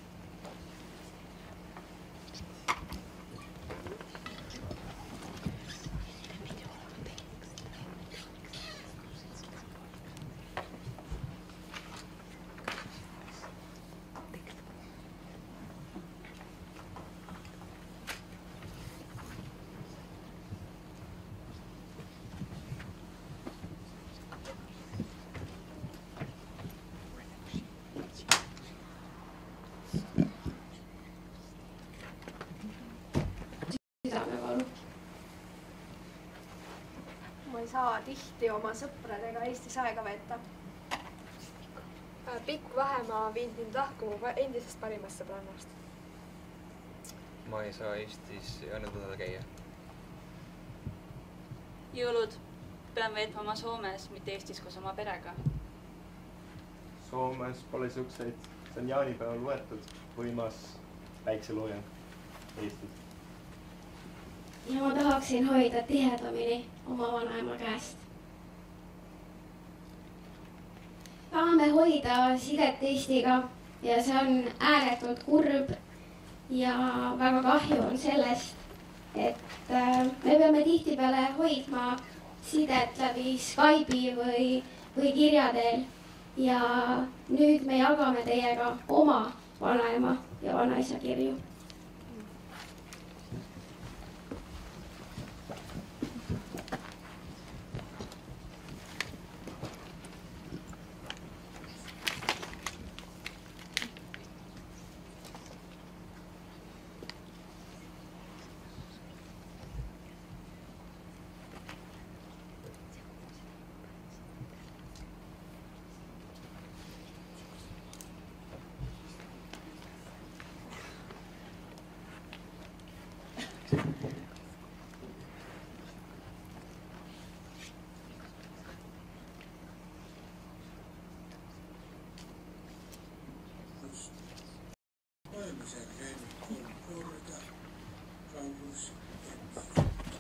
Ma ei saa tihti oma sõpradega Eestis aega veeta. Pikk vahemaa viinud mind lahku endisest parimast sõbrannast. Ma ei saa Eestis õnnetada käia. Jõulud pean veetma oma Soomes, mitte Eestis koos oma perega. Soomes pole siukseid, see on jaanipäeval võetud võimas päikseloojang Eestis. Ja ma tahaksin hoida tihedamini oma vanaema käest. Tahame hoida sidet Eestiga ja see on ääretult kurb ja väga kahju on sellest, et me peame tihtipeale hoidma sidet läbi Skype'i või kirjadel ja nüüd me jagame teiega oma vanaema ja vanaisa kirju. Olemisel käinud 3 korda Raudus enne.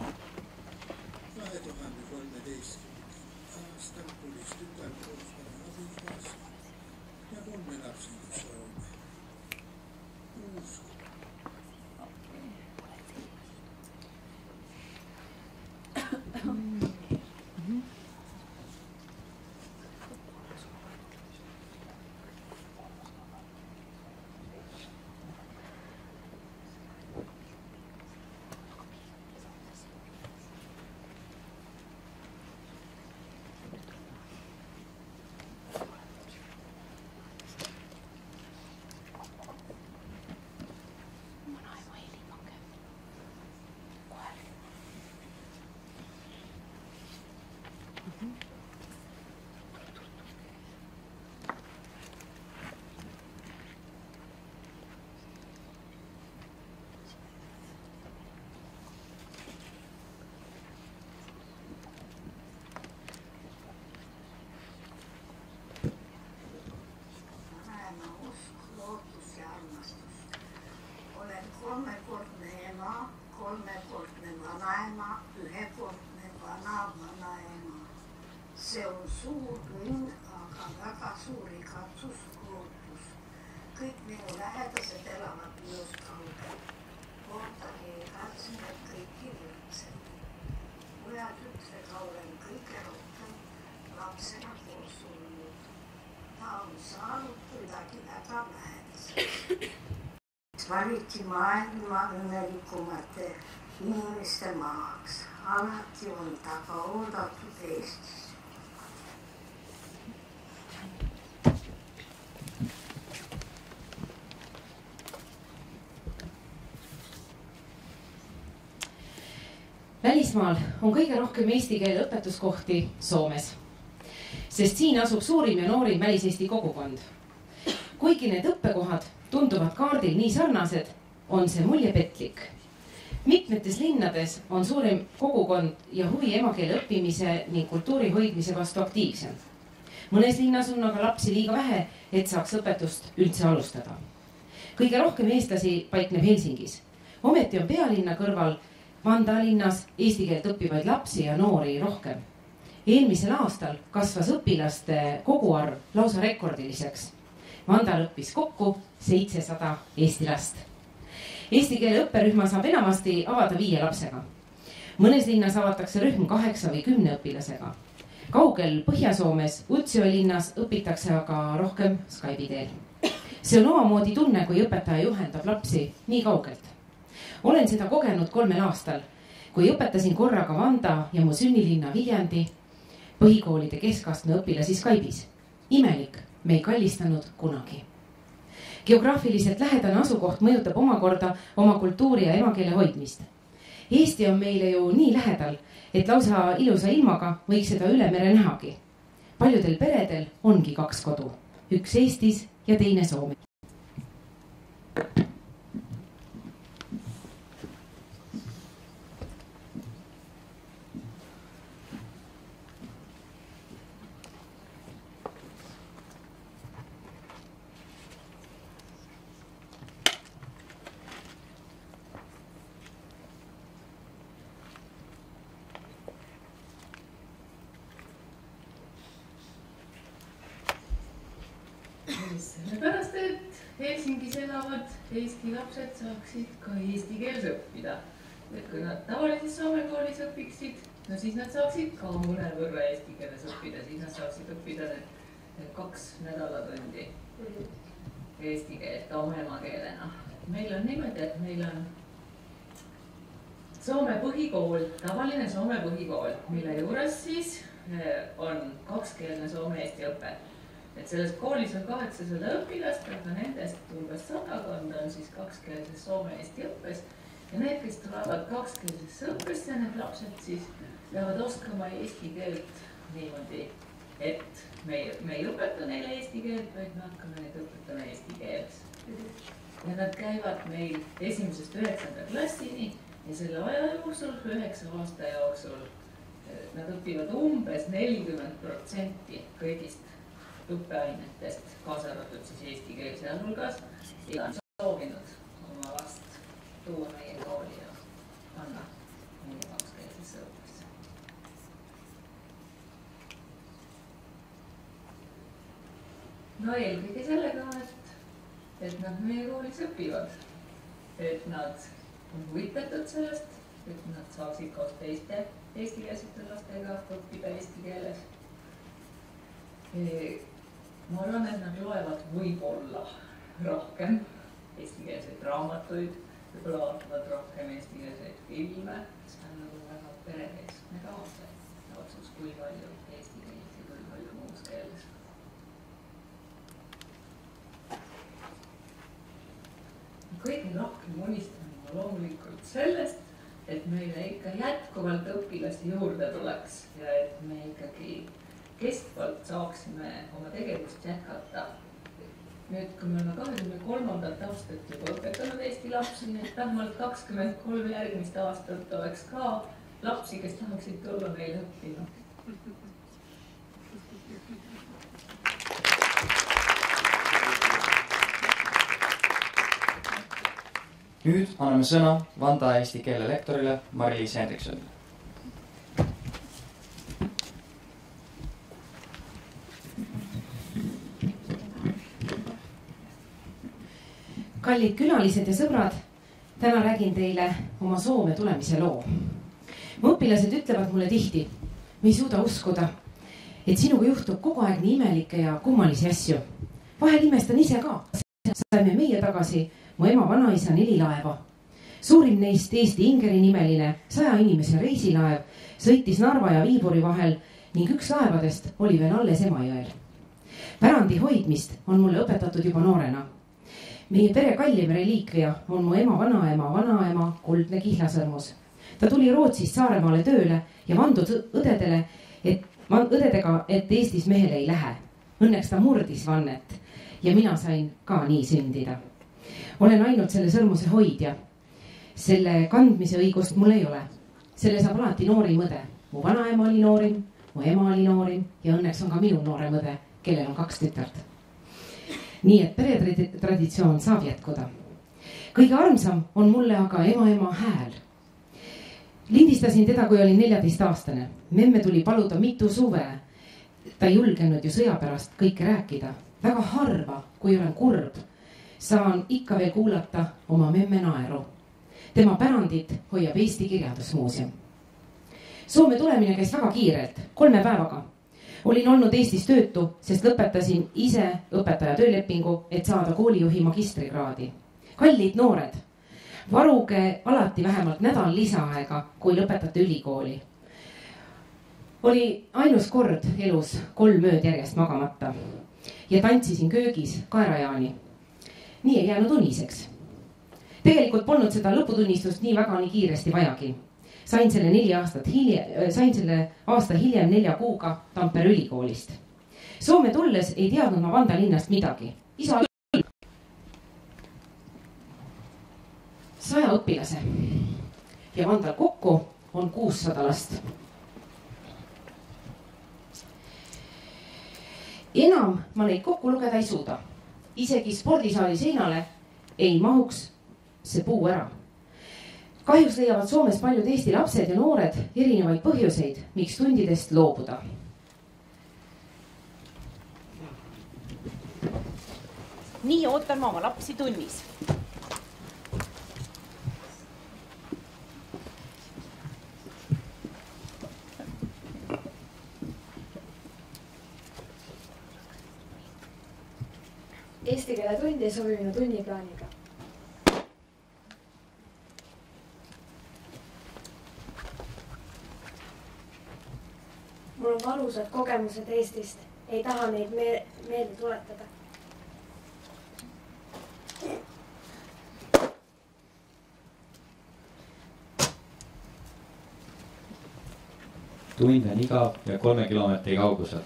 2013. aastal tulis tütar koos oma abikaasa ja 3 lapsega Soome. Uus Se on suur õnn, aga väga suuri katsuskulutus. Kõik minu lähedased elavad minust kaugel. Kordagi ei katsinud kõiki võrdselt. Poja tütrega olen kõige rohkem lapsena koos olnud. Ta on saanud kuidagi väga lähedaseks. Valiti maailma õnnelikumate inimeste maaks. Alati on taga oodatud Eestis. Välismaal on kõige rohkem eesti keele õpetuskohti Soomes, sest siin asub suurim ja noorim väliseesti kogukond. Kuigi need õppekohad tunduvad kaardil nii sarnased, on see mulje petlik. Mitmetes linnades on suurim kogukond ja huvi emakeele õppimise ning kultuuri hoidmise vastu aktiivsem. Mõnes linnas on aga lapsi liiga vähe, et saaks õpetust üldse alustada. Kõige rohkem eestlasi paikneb Helsingis. Ometi on pealinna kõrval Vanda linnas eesti keelt õppivaid lapsi ja noori rohkem. Eelmisel aastal kasvas õpilaste koguarv lausa rekordiliseks. Vandal õppis kokku 700 eesti last. Eesti keele õpperühma saab enamasti avada 5 lapsega. Mõnes linnas avatakse rühm 8 või 10 õpilasega. Kaugel Põhja-Soomes Utsjoe linnas õpitakse aga rohkem Skype'i teel. See on omamoodi tunne, kui õpetaja juhendab lapsi nii kaugelt. Olen seda kogenud 3 aastal, kui õpetasin korraga Vanda ja mu sünnilinna Viljandi põhikoolide keskastme õpilasi Skype'is. Imelik, me ei kallistanud kunagi. Geograafiliselt lähedane asukoht mõjutab omakorda oma kultuuri ja emakeele hoidmist. Eesti on meile ju nii lähedal, et lausa ilusa ilmaga võiks seda üle mere nähagi. Paljudel peredel ongi 2 kodu, üks Eestis ja teine Soome. Sellepärast, et Helsingis elavad Eesti lapsed saaksid ka eesti keeles õppida. Et kui nad tavalises Soome koolis õpiksid, no siis nad saaksid ka mõnevõrra eesti keeles õppida, siis nad saaksid õppida 2 nädalatundi eesti keelt oma emakeelena. Meil on niimoodi, et meil on Soome põhikool, tavaline Soome põhikool, mille juures siis on 2-keelne soome-eesti õpe. Et selles koolis on 800 õpilast, aga nendest umbes 100 on siis 2-keelses soome-eesti õppes. Ja need, kes tulevad 2-keelsesse õppesse, need lapsed siis peavad oskama eesti keelt niimoodi, et me ei õpeta neile eesti keelt, vaid me hakkame neid õpetama eesti keeles. Ja nad käivad meil 1.–9. klassini ja selle aja jooksul, 9 aasta jooksul, nad õpivad umbes 40% kõigist õppeainetest, kaasa arvatud siis eesti keel sealhulgas, ja on soovinud oma last tuua meie kooli ja panna meie 2-keelsesse õppesse. No eelkõige sellega, et nad meie koolis õpivad, et nad on huvitatud sellest, et nad saaksid koos teiste eestikeelsete lastega õppida eesti keeles. Ma arvan, et nad loevad võib-olla rohkem eestikeelseid raamatuid, võib-olla vaatavad rohkem eestikeelseid filme, see on nagu väga perekeskne ka see otsus, kui palju eesti keeles ja kui palju muus keeles. Kõige rohkem unistan ma loomulikult sellest, et meile ikka jätkuvalt õpilasi juurde tuleks ja et me ikkagi kestvalt saaksime oma tegevust jätkata. Nüüd, kui me oleme 23. aastat juba õpetanud eesti lapsi, nii et vähemalt 23 järgmist aastat oleks ka lapsi, kes tahaksid tulla meile õppima. Nüüd anname sõna Vanda eesti keele lektorile Mari-Liis Hendriksonile. Kallid külalised ja sõbrad, täna räägin teile oma Soome tulemise loo. Mu õpilased ütlevad mulle tihti, me ei suuda uskuda, et sinuga juhtub kogu aeg nii imelikke ja kummalisi asju. Vahel imestan ise ka. Saime meie tagasi mu ema vanaisa 4 laeva. Suurim neist Eesti Ingeri nimeline 100 inimese reisilaev sõitis Narva ja Viiburi vahel ning üks laevadest oli veel alles Emajõel. Pärandi hoidmist on mulle õpetatud juba noorena. Meie pere kallim reliikvia on mu ema vanaema kuldne kihlasõrmus. Ta tuli Rootsist Saaremaale tööle ja vandus õdedega, et Eestis mehele ei lähe. Õnneks ta murdis vannet ja mina sain ka nii sündida. olen ainult selle sõrmuse hoidja. Selle kandmise õigust mul ei ole. Selle saab alati noorim õde. Mu vanaema oli noorim, mu ema oli noorim ja õnneks on ka minu noorem õde, kellel on 2 tütart. Nii et peretraditsioon saab jätkuda. Kõige armsam on mulle aga ema hääl. Lindistasin teda, kui olin 14-aastane. Memme tuli paluda mitu suve. Ta ei julgenud ju sõja pärast kõike rääkida. Väga harva, kui olen kurb, saan ikka veel kuulata oma memme naeru. Tema pärandit hoiab Eesti Kirjandusmuuseum. Soome tulemine käis väga kiirelt, 3 päevaga. Olin olnud Eestis töötu, sest lõpetasin ise õpetaja töölepingu, et saada koolijuhi magistrikraadi. Kallid noored, varuge alati vähemalt nädal lisaaega, kui lõpetate ülikooli. Oli ainus kord elus 3 ööd järjest magamata ja tantsisin köögis kaerajaani. Nii ei jäänud uniseks. Tegelikult polnud seda lõputunnistust nii väga nii kiiresti vajagi. Sain selle aasta hiljem 4 kuuga Tampere ülikoolist. Soome tulles ei teadnud ma Vanda linnast midagi. Isa 100 õpilase ja Vandal kokku on 600 last. Enam ma neid kokku lugeda ei suuda. Isegi spordisaali seinale ei mahuks see puu ära. Kahjuks leiavad Soomes paljud Eesti lapsed ja noored erinevaid põhjuseid, miks tundidest loobuda. Nii ootan ma oma lapsi tunnis. Eesti keele tundi ei sobi minu tunniplaaniga. Mul on valusad kogemused Eestist. Ei taha neid meelde tuletada. Tund on igav ja 3 kilomeetri kaugusel.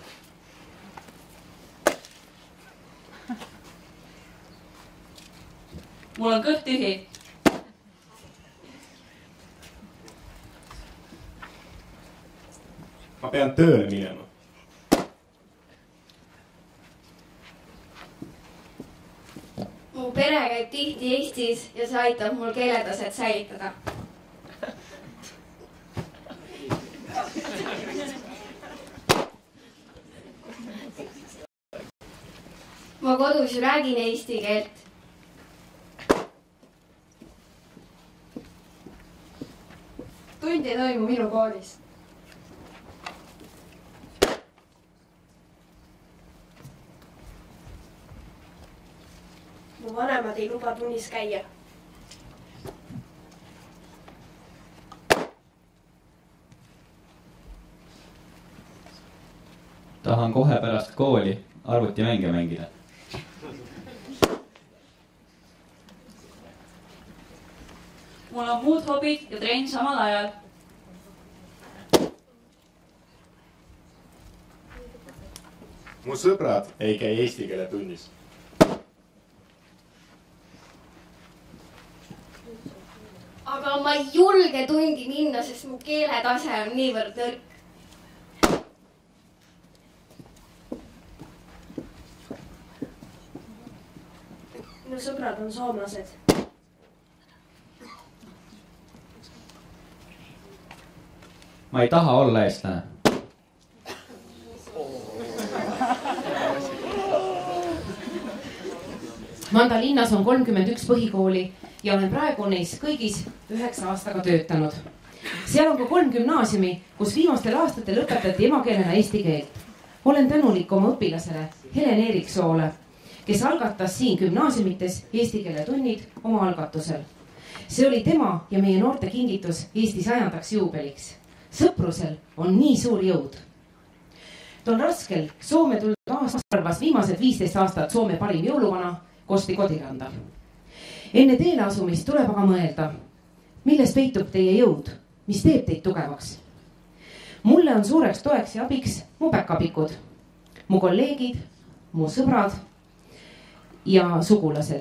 Mul on kõht tühi. Ma pean tööle minema. Mu pere käib tihti Eestis ja see aitab mul keeletaset säilitada. Ma kodus ju räägin eesti keelt. Tund ei toimu minu koolis. Mu vanemad ei luba tunnis käia. Tahan kohe pärast kooli arvutimänge mängida. Mul on muud hobid ja trenn samal ajal. Mu sõbrad ei käi eesti keele tunnis. Aga ma ei julge tundi minna, sest mu keeletase on niivõrd nõrk. Minu sõbrad on soomlased. Ma ei taha olla eestlane. Vanda linnas on 31 põhikooli ja olen praegu neis kõigis 9 aastaga töötanud. Seal on ka 3 gümnaasiumi, kus viimastel aastatel õpetati emakeelena eesti keelt. Olen tänulik oma õpilasele Helen Eeriksoole, kes algatas siin gümnaasiumites eesti keele tunnid oma algatusel. See oli tema ja meie noorte kingitus Eesti 100. juubeliks. Sõprusel on nii suur jõud. Tol raskel Soome tulnud aastal arvas viimased 15 aastat Soome parim jõuluvana Kosti Kodiranda. Enne teele asumist tuleb aga mõelda, milles peitub teie jõud, mis teeb teid tugevaks. Mulle on suureks toeks ja abiks mu päkapikud, mu kolleegid, mu sõbrad ja sugulased.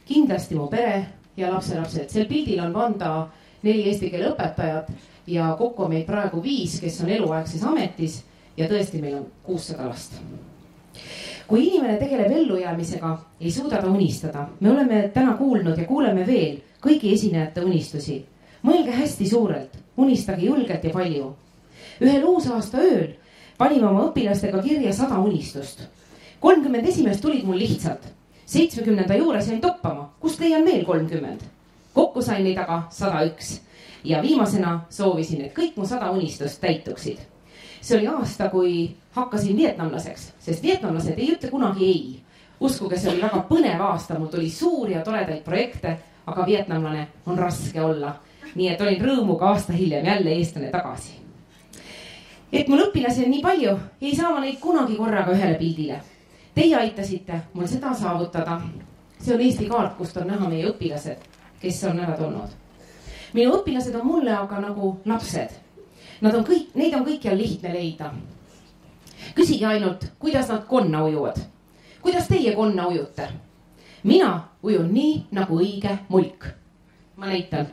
kindlasti mu pere ja lapselapsed. Sel pildil on Vanda 4 eesti keele õpetajat ja kokku on meid praegu 5, kes on eluaegses ametis ja tõesti meil on 600 last. Kui inimene tegeleb ellujäämisega, ei suuda ta unistada. Me oleme täna kuulnud ja kuuleme veel kõigi esinejate unistusi. Mõelge hästi suurelt, unistage julgelt ja palju. Ühel uusaasta ööl panime oma õpilastega kirja 100 unistust. 31 tulid mul lihtsalt. 70 juures jäin toppama, kust leian veel 30. Kokku sain neid aga 101. Ja viimasena soovisin, et kõik mu 100 unistust täituksid. See oli aasta, kui hakkasin vietnamlaseks, sest vietnamlased ei ütle kunagi ei. Uskuge, see oli väga põnev aasta, mul tuli suuri ja toredaid projekte, aga vietnamlane on raske olla. Nii et olin rõõmuga aasta hiljem jälle eestlane tagasi. Et mul õpilasi on nii palju, ei saa ma neid kunagi korraga ühele pildile. Teie aitasite mul seda saavutada. See on Eesti kaart, kust on näha meie õpilased, kes on ära tulnud. Minu õpilased on mulle aga nagu lapsed. Neid on kõikjal lihtne leida. Küsige ainult, kuidas nad konna ujuvad. Kuidas teie konna ujute? Mina ujun nii nagu õige mulk. Ma näitan.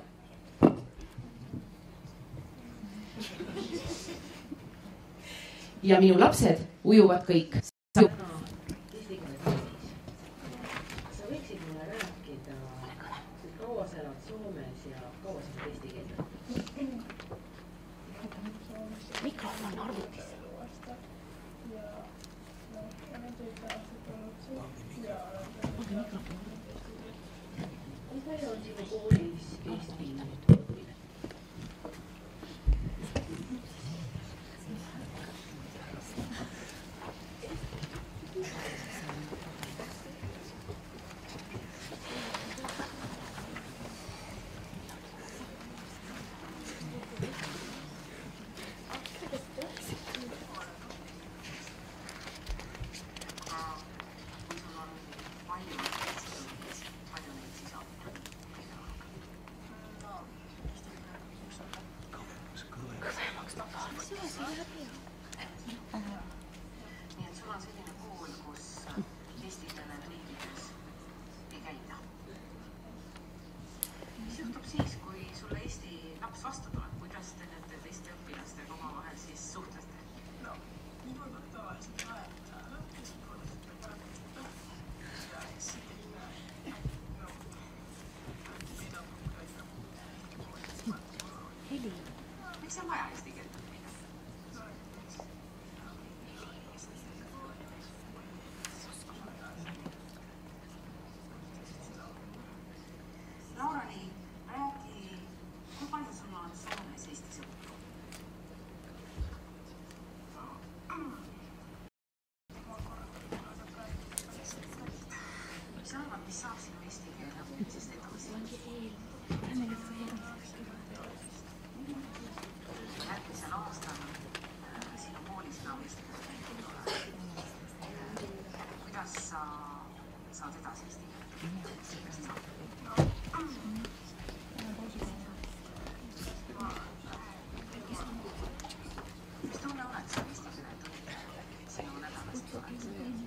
Ja minu lapsed ujuvad kõik. Sa võiksid mulle rääkida, kaua sa elad Soomes ja kaua sa oled eesti keelt? Mikrofon arvutis. Kui palju on sinu koolis eesti õppinud? Nii et sul on selline kool, kus eestikeelne riikides ei käida. Mis juhtub siis, kui sulle eesti laps vastu tuleb? Kuidas te nende teiste õpilastega omavahel siis suhtlete? No, minul on tavaliselt vahetada keskkoolist ja paremini ja selline heli. Miks on vaja eesti keelt õppida? Laurali, räägi, kui palju sul on Soomes eesti sõpru? Mis arvad, mis saab sinu eesti keele õppimisest edasi? Järgmisel aastal sinu koolis enam eesti keele õppinud ole. Kuidas sa saad edasi eesti keele? Mis tunne oled sa eesti keele tunde sinu nädalast oled?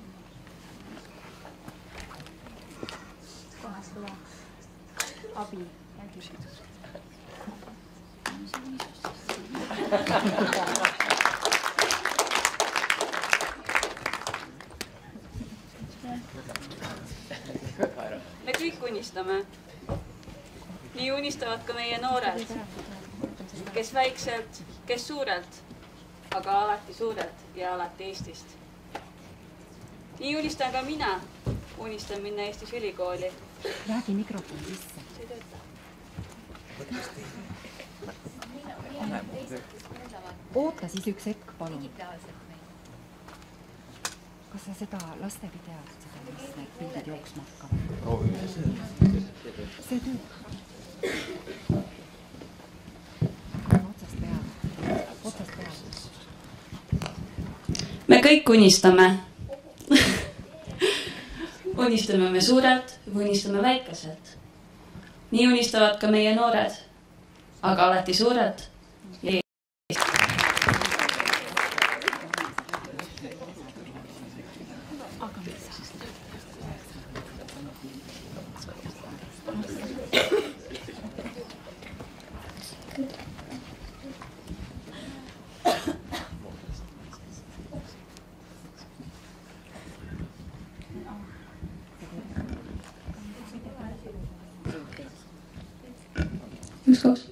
Kohas tuleb abi. Me kõik unistame. Nii unistavad ka meie noored, kes väikselt, kes suurelt, aga alati suurelt ja alati Eestist. Nii unistan ka mina. Unistan minna Eestis ülikooli. Räägi mikrofon sisse. See ei tööta. Oota siis üks hetk, palun. Kas sa seda laste videot, mis need pildid jooksma hakkavad? Proovime see. See töötab. Otsast peale. Me kõik unistame. Unistame me suurelt või unistame väikeselt. Nii unistavad ka meie noored, aga alati suurelt. 2.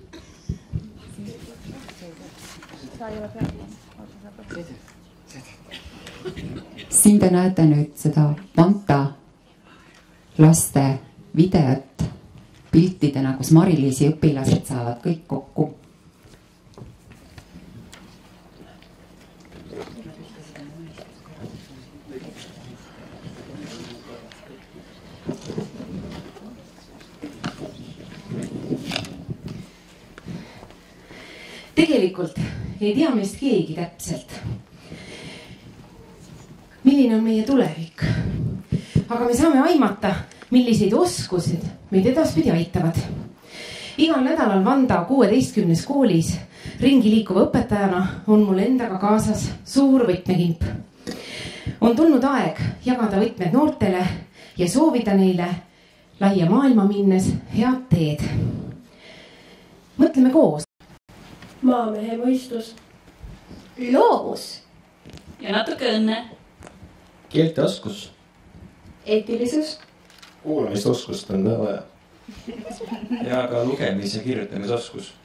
Siin te näete nüüd seda Vanta laste videot piltidena, kus Mari-Liisi õpilased saavad kõik kokku. Tegelikult ei tea meist keegi täpselt, milline on meie tulevik. Aga me saame aimata, milliseid oskused meid edaspidi aitavad. Igal nädalal Vanda 16 koolis ringi liikuva õpetajana on mul endaga kaasas suur võtmekimp. On tulnud aeg jagada võtmed noortele ja soovida neile laia maailma minnes head teed. Mõtleme koos. Maamehe mõistus. Loovus. Ja natuke õnne. Keelteoskus. Eetilisus. Kuulamisoskust on vaja. Ja ka lugemis- ja kirjutamisoskus.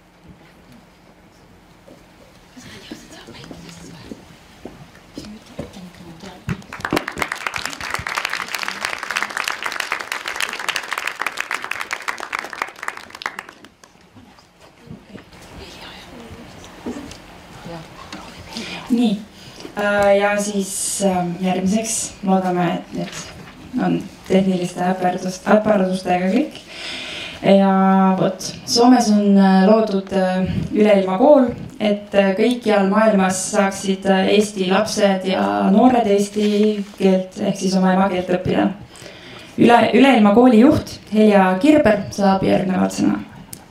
Nii, ja siis järgmiseks loodame, et need on tehniliste äpardustega kõik. Ja vot, Soomes on loodud üleilmakool, et kõikjal maailmas saaksid Eesti lapsed ja noored eesti keelt ehk siis oma emakeelt õppida. Üleilmakooli juht Helja Kirber saab järgnevat sõna.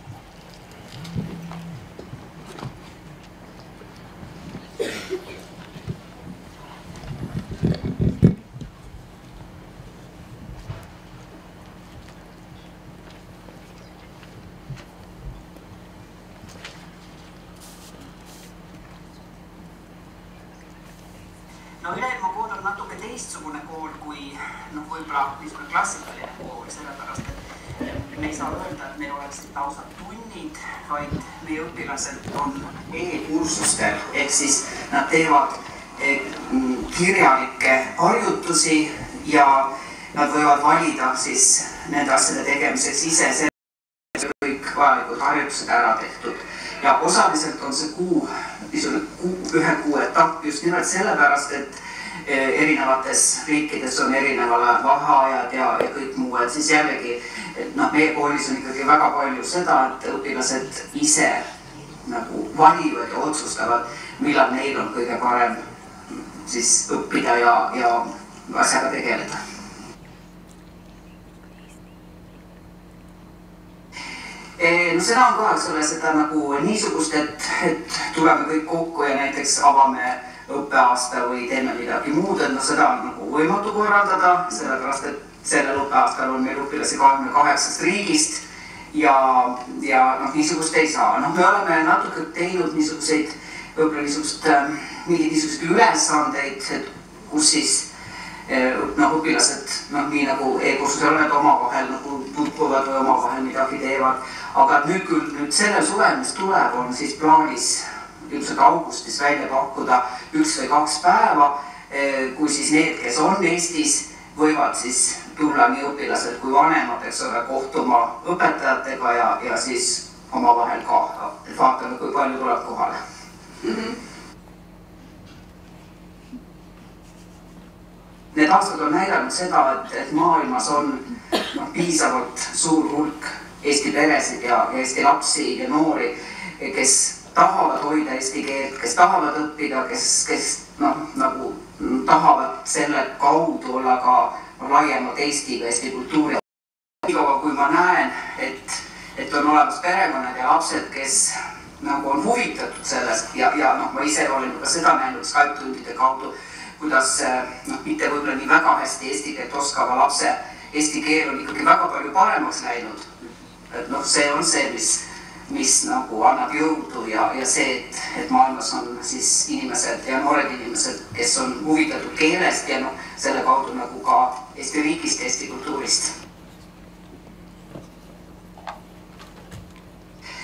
No üleilmakool on natuke teistsugune kool kui võib-olla niisugune klassikaline kool, sellepärast et me ei saa öelda, et meil oleksid lausa tunnid, vaid meie õpilased on e-kursustel, ehk siis nad teevad kirjalikke harjutusi ja nad võivad valida siis nende asjade tegemiseks ise kõik vajalikud harjutused ära tehtud. Ja osaliselt on see ühe kuu etapp just nimelt sellepärast, et erinevates riikides on erinevale vaheajad ja kõik muu, et siis jällegi, meie koolis on ikkagi väga palju seda, et õpilased ise nagu valivad ja otsustavad, millal neil on kõige parem siis õppida ja asjaga tegeleda. No seda on ka, eks ole, seda nagu niisugust, et tuleme kõik kokku ja näiteks avame õppeaasta või teeme midagi muud, et seda on nagu võimatu korraldada, sellepärast et sellel õppeaastal on meil õpilasi 28 riigist ja niisugust ei saa. Me oleme natuke teinud niisuguseid, võib-olla niisuguseid ülesandeid, kus siis õpilased nii nagu e-kursusel on, et omavahel nagu tutvuvad või omavahel midagi teevad. Aga nüüd sellel suvel, mis tuleb, on siis plaanis ilmselt augustis välja pakkuda 1 või 2 päeva, kui siis need, kes on Eestis, võivad siis tulla nii õpilased kui vanemad, eks ole, kohtuma õpetajatega ja siis omavahel ka. Vaatame, kui palju tuleb kohale. Need aastad on näidanud seda, et maailmas on piisavalt suur hulk Eesti peresid ja Eesti lapsi ja noori, kes tahavad hoida eesti keelt, kes tahavad õppida, kes nagu tahavad selle kaudu olla ka laiemalt Eestiga, Eesti kultuuri. Niikaua kui ma näen, et on olemas perekonnad ja lapsed, kes nagu on huvitatud sellest ja ma ise olen ka seda näinud Skype-tundide kaudu, kuidas mitte võib-olla nii väga hästi eesti keelt oskava lapse eesti keel on ikkagi väga palju paremaks läinud. Et see on see, mis nagu annab jõudu ja see, et maailmas on siis inimesed ja noored inimesed, kes on huvitatud keelest ja selle kaudu nagu ka Eesti riigist, Eesti kultuurist.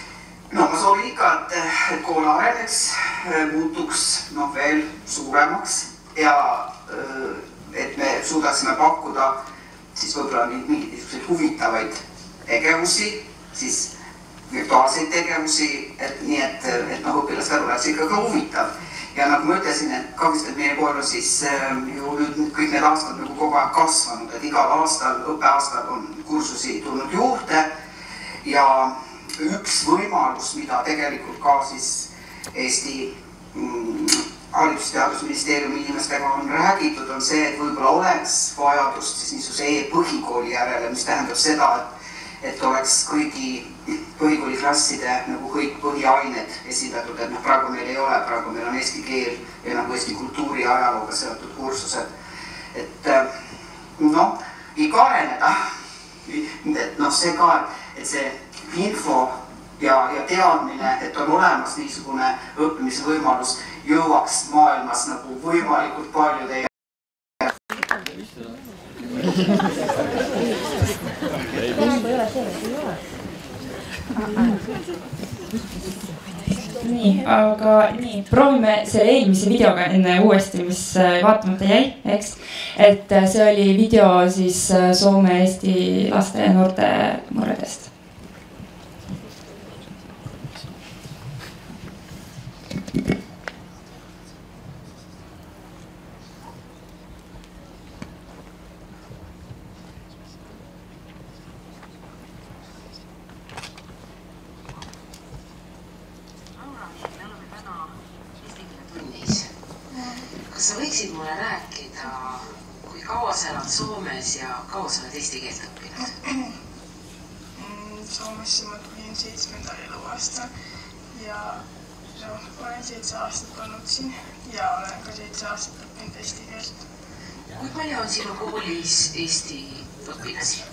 no ma soovin ikka, et kool areneks, muutuks veel suuremaks ja et me suudaksime pakkuda siis võib-olla mingeid huvitavaid tegevusi, siis virtuaalseid tegevusi, et nii, et õpilastele oleks ikka ka huvitav. Ja nagu ma ütlesin, et kahjuks, et meie kool on siis ju nüüd kõik need aastad nagu kogu aeg kasvanud, et igal aastal, õppeaastal on kursusi tulnud juurde ja üks võimalus, mida tegelikult ka siis Eesti Haridus- ja Teadusministeeriumi inimestega on räägitud, on see, et võib-olla oleks vajadust siis niisuguse e-põhikooli järele, mis tähendab seda, et oleks kõigi põhikooliklasside nagu kõik põhiained esindatud, et praegu meil ei ole, praegu meil on eesti keel ja nagu eesti kultuuri ja ajalooga seotud kursused. Et ikka areneda, et see ka, et see info ja teadmine, et on olemas niisugune õppimise võimalus, jõuaks maailmas nagu võimalikult paljude nii, aga proovime selle eelmise videoga enne uuesti, mis vaatamata jäi, eks? Et see oli video siis Soome Eesti laste ja noorte muredest. Kas sa võiksid mulle rääkida, kui kaua sa elad Soomes ja kaua sa oled eesti keelt õppinud? Soomesse ma tulin 7. eluaastal ja olen 7 aastat olnud siin ja olen ka 7 aastat õppinud eesti keelt. Kui palju on sinu koolis eesti õpilasi?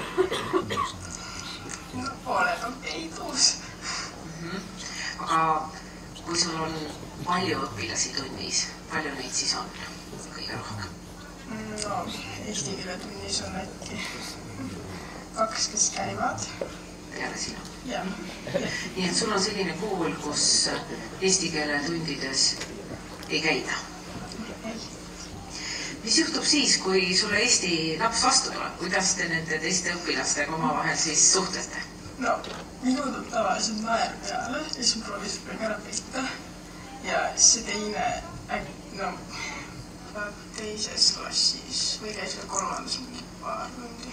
Pooled on peidus. Aga kui sul on palju õpilasi tunnis, palju neid siis on kõige rohkem? Eesti keele tunnis on äkki 2, kes käivad. Peale sinu? Jah. Nii et sul on selline kool, kus eesti keele tundides ei käida? Mis juhtub siis, kui sulle eesti laps vastu tuleb? Kuidas te nende teiste õpilastega omavahel siis suhtlete? Minu tuleb tavaliselt naer peale ja siis proovisime ära petta. Ja see teine, teises klassis või käis ka 3. mingi paar tundi.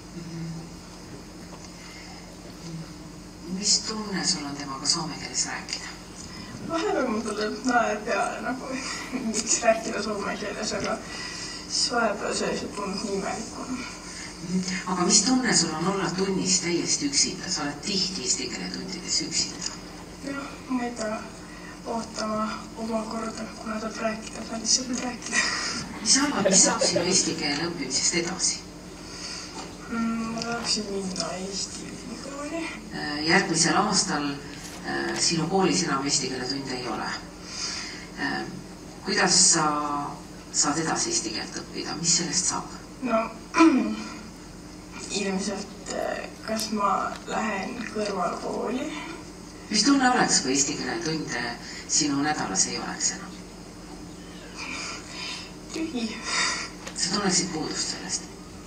Mis tunne sul on temaga soome keeles rääkida? Vahepeal mul tuleb naer peale, nagu miks rääkida soome keeles, aga siis vahepeal see tundub nii imelikuna. Aga mis tunne sul on olla tunnis täiesti üksinda? Sa oled tihti eesti keele tundides üksinda. Jah, ma ei taha ootama oma korda, kuna tahab rääkida, ta lihtsalt rääkida. Mis arvad, mis saab sinu eesti keele õppimisest edasi? Ma tahaksin minna Eesti ülikooli. Järgmisel aastal sinu koolis enam eesti keele tunde ei ole. Kuidas sa saad edasi eesti keelt õppida? Mis sellest saab? Ilmselt, kas ma lähen kõrvalkooli? Mis tunne oleks, kui eesti keele tunde sinu nädalas ei oleks enam? Tühi. Sa tunneksid puudust sellest?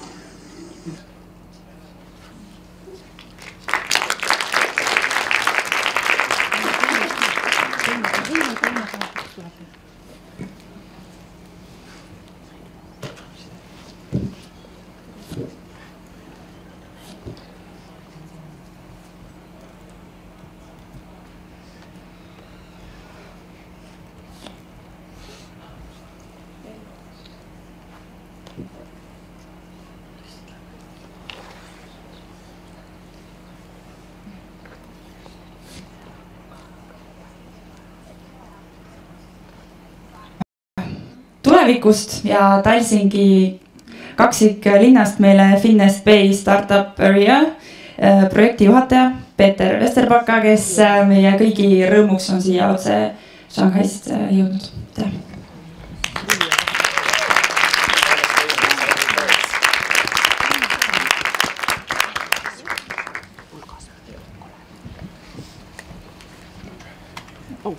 Tulevikust ja Talsingi kaksiklinnast meile Finnest Bay Startup Area projekti juhataja Peeter Vesterbaka, kes meie kõigi rõõmuks on siia otse Shanghaist jõudnud. Oh.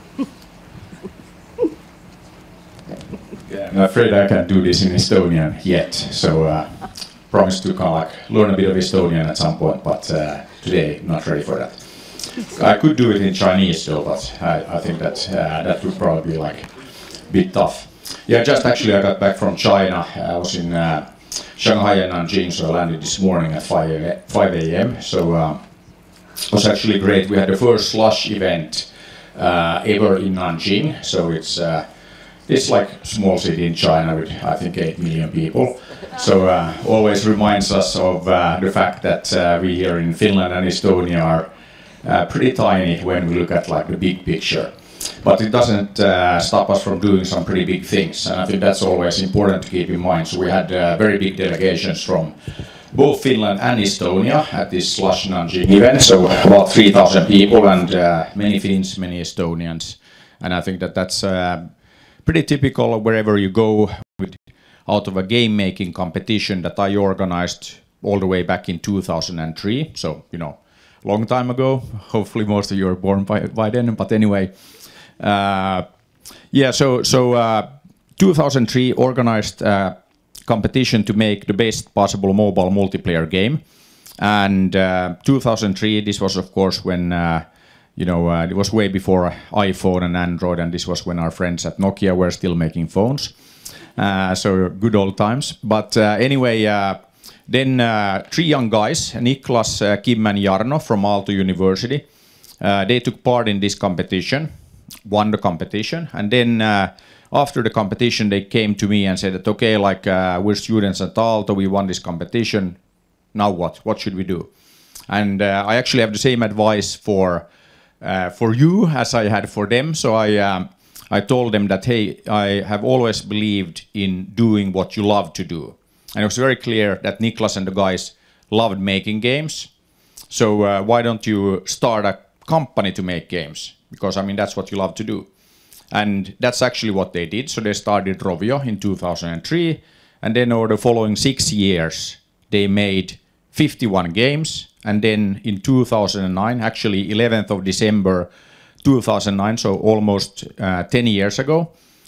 Yeah, I'm afraid I can't do this in Estonian yet, so promise to kind of like learn a bit of Estonian at some point, but today not ready for that. I could do it in Chinese though, but I think that that would probably be like a bit tough. Yeah, just actually I got back from China. I was in Shanghai and Nanjing, so I landed this morning at 5 a.m. So it was actually great. We had the first slush event ever in Nanjing, so it's like a small city in China with I think 8 million people. So always reminds us of the fact that we here in Finland and Estonia are pretty tiny when we look at like the big picture. But it doesn't stop us from doing some pretty big things, and I think that's always important to keep in mind. So we had very big delegations from both Finland and Estonia at this Slush Nanjing event, so about 3,000 people and many Finns, many Estonians. And I think that that's pretty typical of wherever you go out of a game-making competition that I organized all the way back in 2003, so, you know, long time ago. Hopefully most of you were born by then, but anyway. Yeah, so 2003 organized competition to make the best possible mobile multiplayer game. And 2003, this was of course when, you know, it was way before iPhone and Android, and this was when our friends at Nokia were still making phones. So good old times. But anyway, then 3 young guys, Niklas, Kim and Jarno from Aalto University, they took part in this competition, won the competition, and then after the competition they came to me and said that, okay, like we're students at Aalto, we won this competition, now what should we do? And I actually have the same advice for you as I had for them. So I told them that, hey, I have always believed in doing what you love to do. And it was very clear that Niklas and the guys loved making games. So why don't you start a company to make games? Because, I mean, that's what you love to do. And that's actually what they did. So they started Rovio in 2003. And then over the following 6 years, they made 51 games. And then in 2009, actually 11th of December 2009, so almost 10 years ago,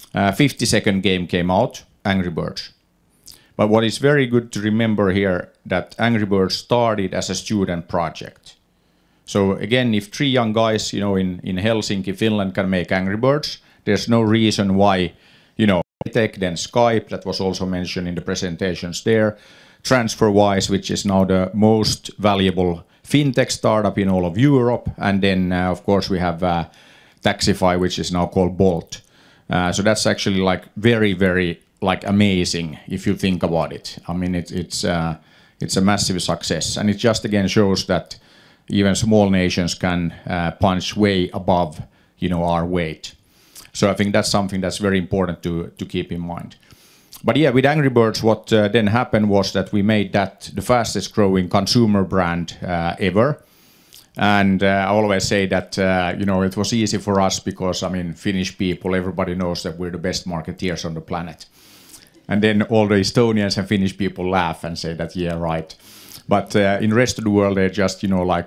52nd game came out, Angry Birds. But what is very good to remember here, that Angry Birds started as a student project. So again, if 3 young guys, you know, in Helsinki, Finland can make Angry Birds, there's no reason why, you know, Tech, then Skype, that was also mentioned in the presentations there, TransferWise, which is now the most valuable fintech startup in all of Europe, and then of course we have Taxify, which is now called Bolt. So that's actually like very, very like amazing if you think about it. I mean, it's a massive success, and it just again shows that even small nations can punch way above, you know, our weight. So I think that's something that's very important to keep in mind. But yeah, with Angry Birds, what then happened was that we made that the fastest growing consumer brand ever. And I always say that, you know, it was easy for us because, I mean, Finnish people, everybody knows that we're the best marketeers on the planet. And then all the Estonians and Finnish people laugh and say that, yeah, right. But in the rest of the world, they just, you know, like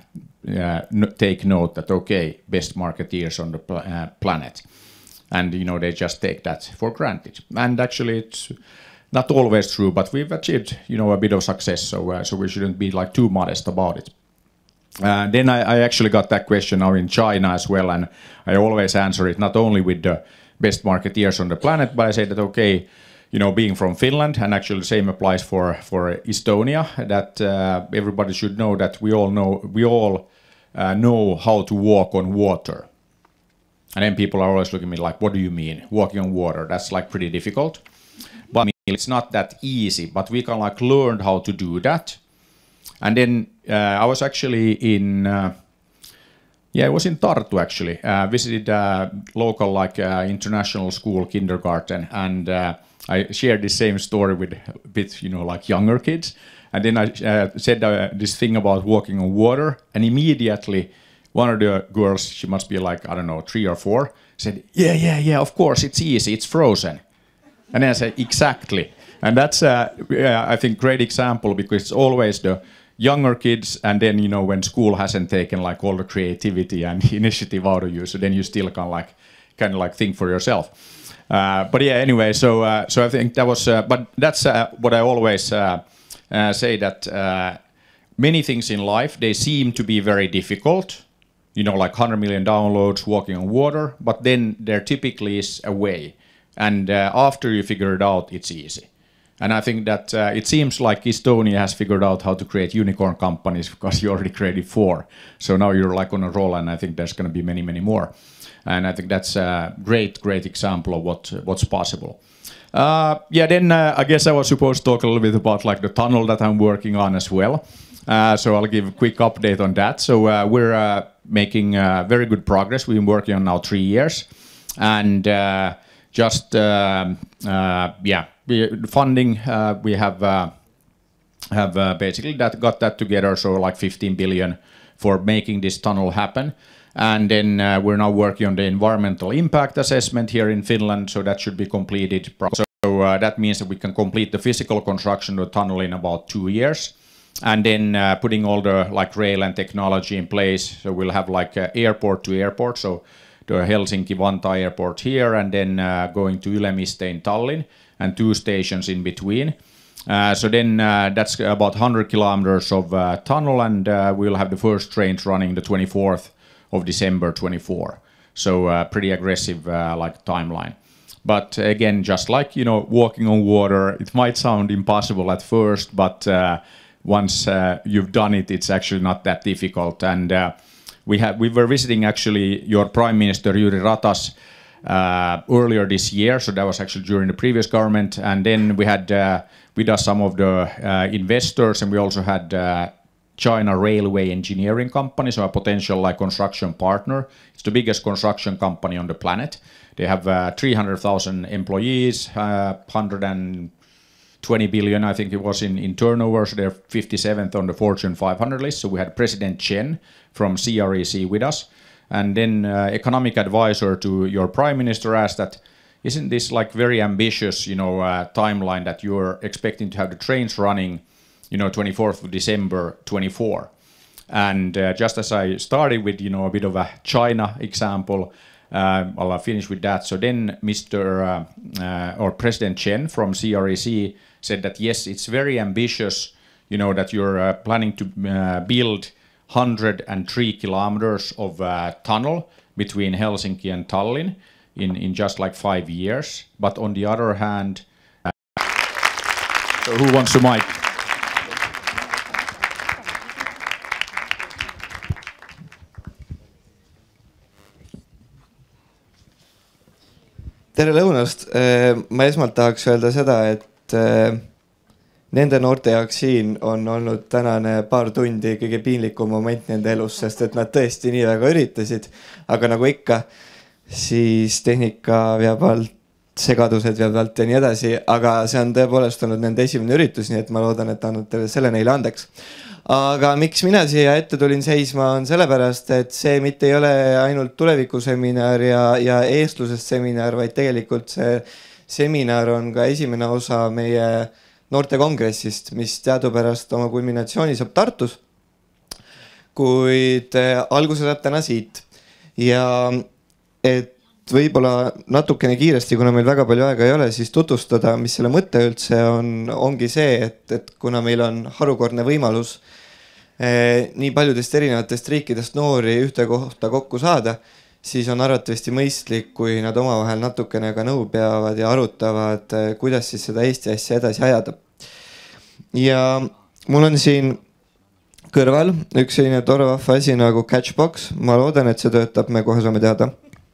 take note that, okay, best marketeers on the planet. And, you know, they just take that for granted. And actually, it's not always true, but we've achieved, you know, a bit of success. So we shouldn't be like too modest about it. Then I actually got that question now in China as well. And I always answer it not only with the best marketeers on the planet, but I say that, okay, you know, being from Finland, and actually the same applies for Estonia, that everybody should know that we all know how to walk on water. And then people are always looking at me like, what do you mean? Walking on water, that's like pretty difficult. But I mean, it's not that easy, but we can like learn how to do that. And then I was actually in, it was in Tartu actually. Visited a local like international school kindergarten, and I shared the same story with a bit, you know, like younger kids. And then I said this thing about walking on water, and immediately one of the girls, she must be like, I don't know, 3 or 4, said, yeah, of course, it's easy, it's frozen. And then I said, exactly. And that's, I think, great example, because it's always the younger kids, and then when school hasn't taken like all the creativity and initiative out of you, so then you still kind of think for yourself. But yeah, anyway, so I think that was, but that's what I always say, that many things in life, they seem to be very difficult, like 100 million downloads, walking on water, but then there typically is a way, and after you figure it out, it's easy. And I think that it seems like Estonia has figured out how to create unicorn companies, because you already created 4. So now you're like on a roll, and I think there's going to be many, many more. And I think that's a great example of what's possible. Then I guess I was supposed to talk a little bit about like the tunnel that I'm working on as well. So I'll give a quick update on that. So we're making very good progress. We've been working on now 3 years. And funding, we have basically got that together, so like 15 billion for making this tunnel happen. And then we're now working on the environmental impact assessment here in Finland, so that should be completed. So that means that we can complete the physical construction of the tunnel in about 2 years. And then putting all the like rail and technology in place, so we'll have like airport to airport, so the Helsinki-Vantaa airport here, and then going to Ülemiste in Tallinn, and 2 stations in between. So then that's about 100 kilometers of tunnel, and we'll have the first trains running the 24th of December 24. So pretty aggressive like timeline. But again, just like walking on water, it might sound impossible at first, but once you've done it, it's actually not that difficult. And we were visiting actually your Prime Minister Jüri Ratas earlier this year, so that was actually during the previous government. And then we had with us some of the investors, and we also had China Railway Engineering Company, so a potential like construction partner. It's the biggest construction company on the planet. They have 300,000 employees, 120 billion, I think it was in turnover, so they're 57th on the Fortune 500 list. So we had President Chen from CREC with us. And then economic advisor to your Prime Minister asked that, isn't this like very ambitious, timeline that you're expecting to have the trains running, 24th of December 24. And just as I started with, a bit of a China example, I'll finish with that. So then President Chen from CREC said that, yes, it's very ambitious, that you're planning to build 103 kilometers of tunnel between Helsinki and Tallinn in just like 5 years. But on the other hand, so who wants the mic? Tere lõunast! Ma esmalt tahaks öelda seda, et nende noorte jaoks siin on olnud tänane paar tundi kõige piinlikum moment nende elus, sest et nad tõesti nii väga üritasid, aga nagu ikka, siis tehnika veab alt, segadused veab alt ja nii edasi, aga see on tõepoolest olnud nende esimene üritus, nii et ma loodan, et annab selle neile andeks. Aga miks mina siia ette tulin seisma on sellepärast, et see mitte ei ole ainult tulevikuseminar ja eestlusest seminar, vaid tegelikult see seminar on ka esimene osa meie noortekongressist, mis teadupärast oma kulminatsiooni saab Tartus, kuid alguse saab täna siit. Ja et võib-olla natukene kiiresti, kuna meil väga palju aega ei ole, siis tutvustada, mis selle mõte üldse ongi see, et kuna meil on harukordne võimalus nii paljudest erinevatest riikidest noori ühte kohta kokku saada, siis on arvatavasti mõistlik, kui nad omavahel natukene ka nõu peavad ja arutavad, kuidas siis seda Eesti asja edasi ajada. Ja mul on siin kõrval üks selline tore vahva asi nagu Catchbox. Ma loodan, et see töötab, me kohe saame teada.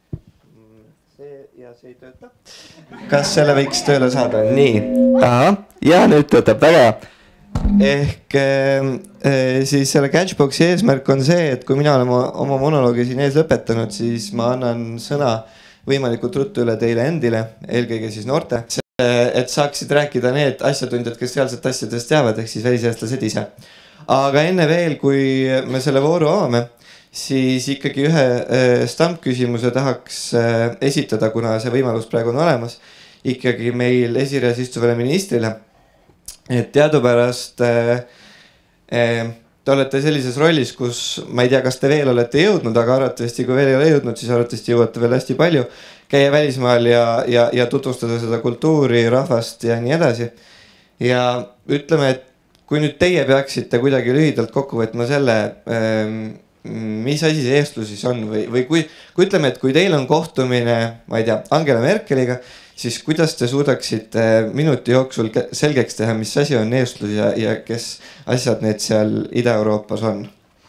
See ei tööta. Kas selle võiks tööle saada? Nii. Aha. Ja nüüd töötab väga. Ehk siis selle Catchboxi eesmärk on see, et kui mina olen oma monoloogi siin ees lõpetanud, siis ma annan sõna võimalikult ruttu üle teile endile, eelkõige siis noorte, et saaksid rääkida need asjatundjad, kes reaalselt asjadest teavad, ehk siis väliseestlased ise. Aga enne veel, kui me selle vooru avame, siis ikkagi ühe stampküsimuse tahaks esitada, kuna see võimalus praegu on olemas, ikkagi meil esireas istuvale ministrile. Et teadupärast Te olete sellises rollis, kus ma ei tea, kas te veel olete jõudnud, aga arvatavasti kui veel ei ole jõudnud, siis arvatavasti jõuate veel hästi palju käia välismaal ja tutvustada seda kultuuri, rahvast ja nii edasi. Ja ütleme, et kui nüüd teie peaksite kuidagi lühidalt kokku võtma selle, mis asi see eestlus siis on või kui ütleme, et kui teil on kohtumine, ma ei tea, Angela Merkeliga, siis kuidas te suudaksite minuti jooksul selgeks teha, mis asi on eestlus ja kes asjad need seal Ida-Euroopas on?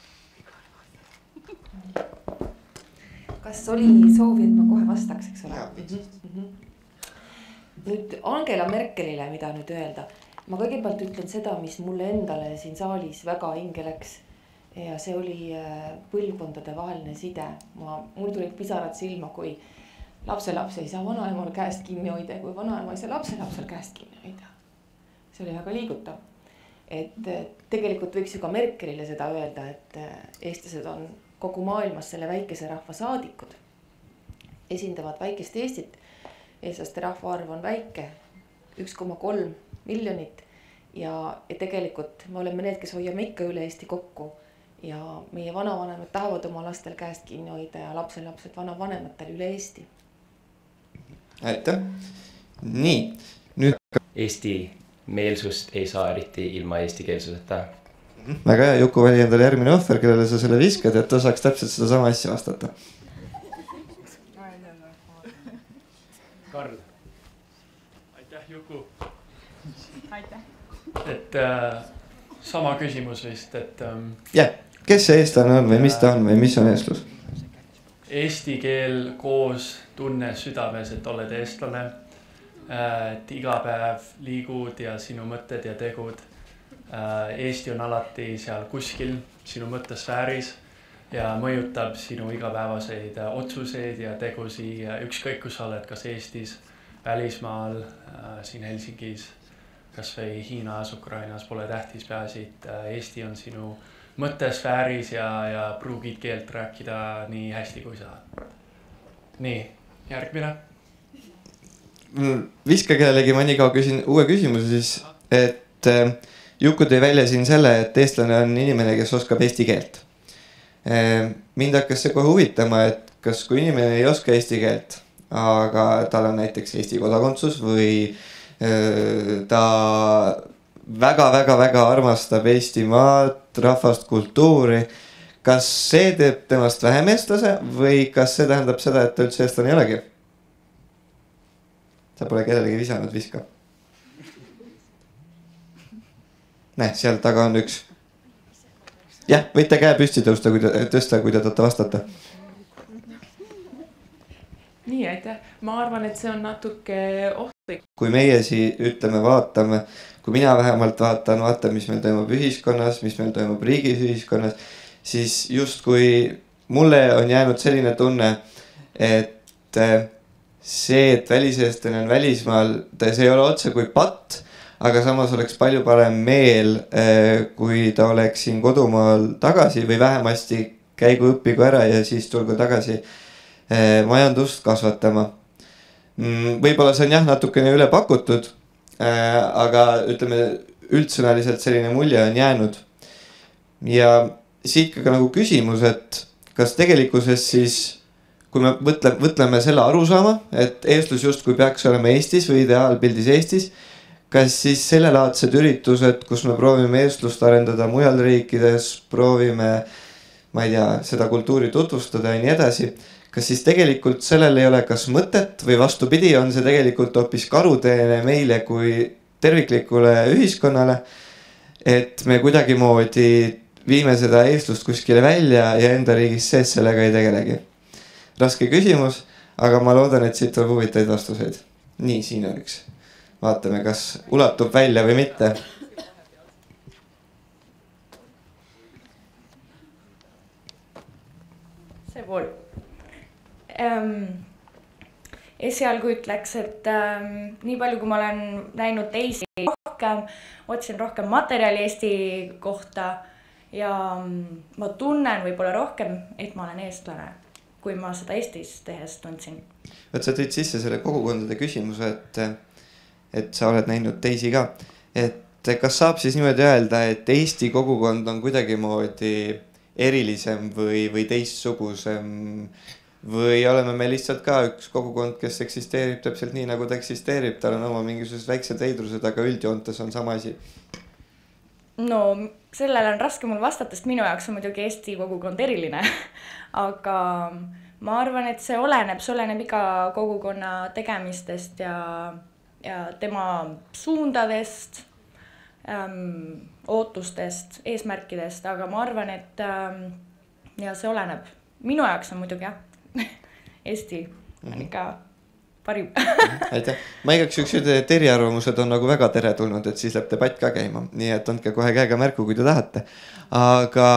Kas oli soovi, et ma kohe vastaks, eks ole? Nüüd Angela Merkelile, mida nüüd öelda. Ma kõigepealt ütlen seda, mis mulle endale siin saalis väga hinge läks. Ja see oli põlvkondade vaheline side. Mul tulid pisarad silma, kui lapselaps ei saa vanaemal käest kinni hoida, kui vanaema ei saa lapselapsel käest kinni hoida. See oli väga liigutav. Et tegelikult võiks ju ka Merkelile seda öelda, et eestlased on kogu maailmas selle väikese rahva saadikud. Esindavad väikest Eestit. Eestlaste rahvaarv on väike, 1,3 miljonit. Ja tegelikult me oleme need, kes hoiame ikka üle Eesti kokku. Ja meie vanavanemad tahavad oma lastel käest kinni hoida ja lapselapsed vanavanematele üle Eesti. Aitäh. Nii, nüüd Eesti meelsust ei saa eriti ilma eesti keelsuseta. Väga hea, Juku vali endale järgmine ohver, kellele sa selle viskad, et ta saaks täpselt seda sama asja vastata. Karl. Aitäh, Juku. Aitäh. Et sama küsimus vist, et kes see eestlane on või mis ta on või mis on eestlus? Eesti keel koos tunne südames, et oled eestlane. Et iga päev liigud ja sinu mõtted ja tegud. Eesti on alati seal kuskil sinu mõttesfääris ja mõjutab sinu igapäevaseid otsuseid ja tegusi. Ükskõik, kus sa oled, kas Eestis, välismaal, siin Helsingis, kas või Hiinas, Ukrainas, pole tähtis, peaasi, et Eesti on sinu mõttesfääris ja pruugid keelt rääkida nii hästi kui sa. Nii, järgmine. Viska kellelegi, ma nii kaua küsin uue küsimuse siis, et Juku tõi välja siin selle, et eestlane on inimene, kes oskab eesti keelt. Mind hakkas see kohe huvitama, et kas kui inimene ei oska eesti keelt, aga tal on näiteks Eesti kodakondsus või ta väga armastab Eestimaad, rahvast, kultuuri. Kas see teeb temast vähem eestlase või kas see tähendab seda, et ta üldse eestlane ei olegi? Sa pole kellelegi visanud, viska. Näe, seal taga on üks. Jah, võite käe püsti tõsta, kui te tahate vastata. Nii, aitäh. Ma arvan, et see on natuke ohtlik. Kui meie siin ütleme, vaatame, kui mina vähemalt vaatan, mis meil toimub ühiskonnas, mis meil toimub riigis ühiskonnas, siis just kui mulle on jäänud selline tunne, et see, et väliseestlane on välismaal, see ei ole otse kui patt, aga samas oleks palju parem meel, kui ta oleks siin kodumaal tagasi või vähemasti käigu õppigu ära ja siis tulgu tagasi majandust kasvatama. Võib-olla see on jah natukene üle pakutud, aga ütleme üldsõnaliselt selline mulje on jäänud. Ja siit ka nagu küsimus, et kas tegelikkuses siis, kui me võtleme selle arusaama, et eestlus just kui peaks olema Eestis või ideaalpildis Eestis, kas siis sellelaadsed üritused, kus me proovime eestlust arendada mujal riikides, proovime, ma ei tea, seda kultuuri tutvustada ja nii edasi, kas siis tegelikult sellel ei ole kas mõtet või vastupidi, on see tegelikult hoopis karuteene meile kui terviklikule ühiskonnale, et me kuidagimoodi viime seda eestlust kuskile välja ja enda riigis sees sellega ei tegelegi. Raske küsimus, aga ma loodan, et siit tuleb huvitaid vastuseid. Nii, siin on üks. Vaatame, kas ulatub välja või mitte. See pool. Esialgu ütleks, et nii palju kui ma olen näinud teisi rohkem, otsin rohkem materjali Eesti kohta ja ma tunnen võib-olla rohkem, et ma olen eestlane, kui ma seda Eestis tehes tundsin. Sa tõid sisse selle kogukondade küsimuse, et sa oled näinud teisi ka, et et kas saab siis niimoodi öelda, et Eesti kogukond on kuidagimoodi erilisem või teistsugusem või oleme me lihtsalt ka üks kogukond, kes eksisteerib täpselt nii, nagu ta eksisteerib, tal on oma mingisugused väiksed veidrused, aga üldjoontes on sama asi? No sellele on raske mul vastata, sest minu jaoks on muidugi Eesti kogukond eriline, aga ma arvan, et see oleneb iga kogukonna tegemistest ja tema suundadest, ootustest, eesmärkidest, aga ma arvan, et ja see oleneb. Minu jaoks on muidugi jah, Eesti on ikka parim. Aitäh. Ma igaks üks ütled, et eriarvamused on nagu väga teretulnud, et siis läheb debatt ka käima. Nii et andke kohe käega märku, kui te tahate. Aga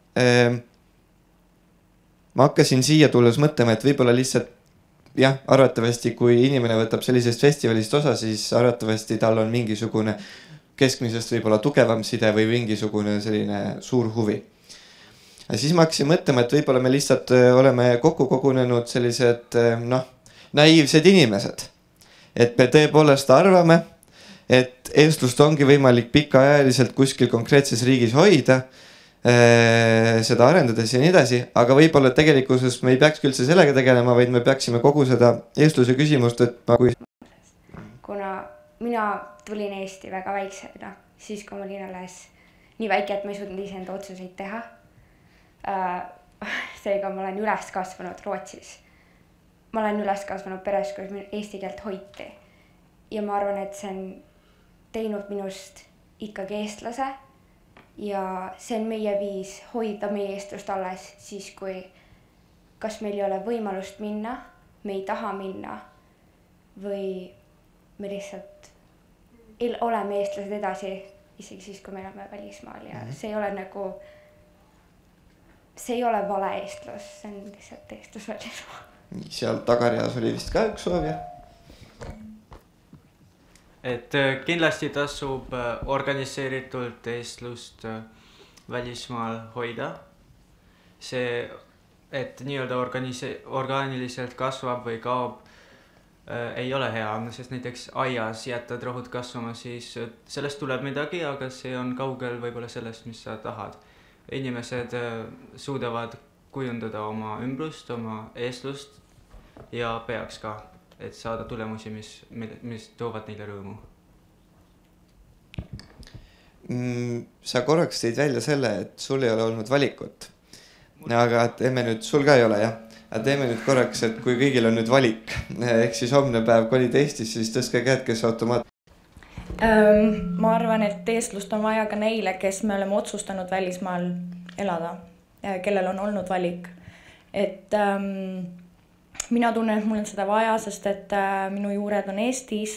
ma hakkasin siia tulles mõtlema, et võib-olla lihtsalt jah, arvatavasti kui inimene võtab sellisest festivalist osa, siis arvatavasti tal on mingisugune keskmisest võib-olla tugevam side või mingisugune selline suur huvi. Ja siis ma hakkasin mõtlema, et võib-olla me lihtsalt oleme kokku kogunenud sellised naiivsed inimesed. Et me tõepoolest arvame, et eestlust ongi võimalik pikaajaliselt kuskil konkreetses riigis hoida, seda arendades ja nii edasi, aga võib-olla tegelikkuses me ei peaks üldse sellega tegelema, vaid me peaksime kogu seda eestluse küsimust, et kuna mina tulin Eesti väga väiksena, siis kui ma olin alles nii väike, et ma ei suutnud iseenda otsuseid teha. Seega ma olen üles kasvanud Rootsis. Ma olen üles kasvanud peres, kus eesti keelt hoiti. Ja ma arvan, et see on teinud minust ikkagi eestlase ja see on meie viis hoida meie eestlust alles siis, kui kas meil ei ole võimalust minna, me ei taha minna või me lihtsalt oleme eestlased edasi, isegi siis, kui me oleme välismaal ja see ei ole nagu, see ei ole vale eestlus, see on lihtsalt eestlus välismaal. Seal tagareas oli vist ka üks soov, jah? Et kindlasti tasub organiseeritult eestlust välismaal hoida. See, et nii-öelda orgaaniliselt kasvab või kaob, ei ole hea, sest näiteks aias jätad rohud kasvama, siis sellest tuleb midagi, aga see on kaugel võib-olla sellest, mis sa tahad. Inimesed suudavad kujundada oma ümbrust, oma eestlust ja peaks ka, et saada tulemusi, mis toovad neile rõõmu. Sa korraks tõid välja selle, et sul ei ole olnud valikut. Aga teeme nüüd, sul ka ei ole, jah? Teeme nüüd korraks, et kui kõigil on nüüd valik, ehk siis homne päev kolid Eestis, siis tõstke käed, kes automaat. Ma arvan, et eestlust on vaja ka neile, kes me oleme otsustanud välismaal elada, kellel on olnud valik. Et mina tunnen, et mul on seda vaja, sest et minu juured on Eestis,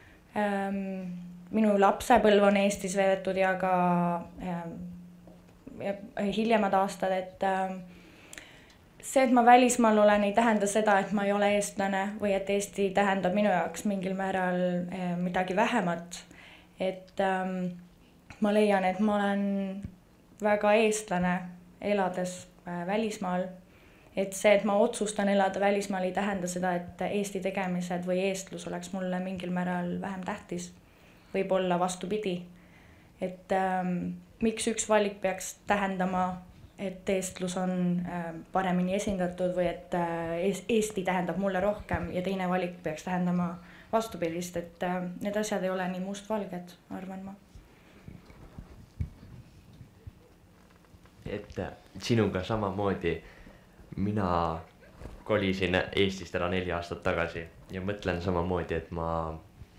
minu lapsepõlv on Eestis veedetud ja ka hiljemad aastad, et see, et ma välismaal olen, ei tähenda seda, et ma ei ole eestlane või et Eesti tähendab minu jaoks mingil määral midagi vähemat. Et ma leian, et ma olen väga eestlane elades välismaal. Et see, et ma otsustan elada välismaal, ei tähenda seda, et Eesti tegemised või eestlus oleks mulle mingil määral vähem tähtis. Võib-olla vastupidi. Et miks üks valik peaks tähendama, et eestlus on paremini esindatud või et Eesti tähendab mulle rohkem ja teine valik peaks tähendama vastupidist, et need asjad ei ole nii mustvalged, arvan ma. Et sinuga samamoodi mina kolisin Eestist ära 4 aastat tagasi ja mõtlen samamoodi, et ma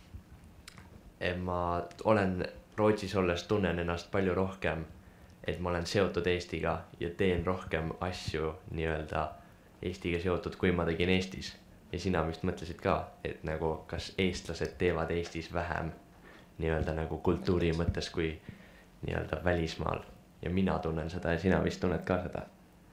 olen Rootsis olles tunnen ennast palju rohkem, et ma olen seotud Eestiga ja teen rohkem asju nii-öelda Eestiga seotud, kui ma tegin Eestis. Ja sina vist mõtlesid ka, et nagu kas eestlased teevad Eestis vähem nii-öelda nagu kultuuri mõttes kui nii-öelda välismaal. Ja mina tunnen seda ja sina vist tunned ka seda.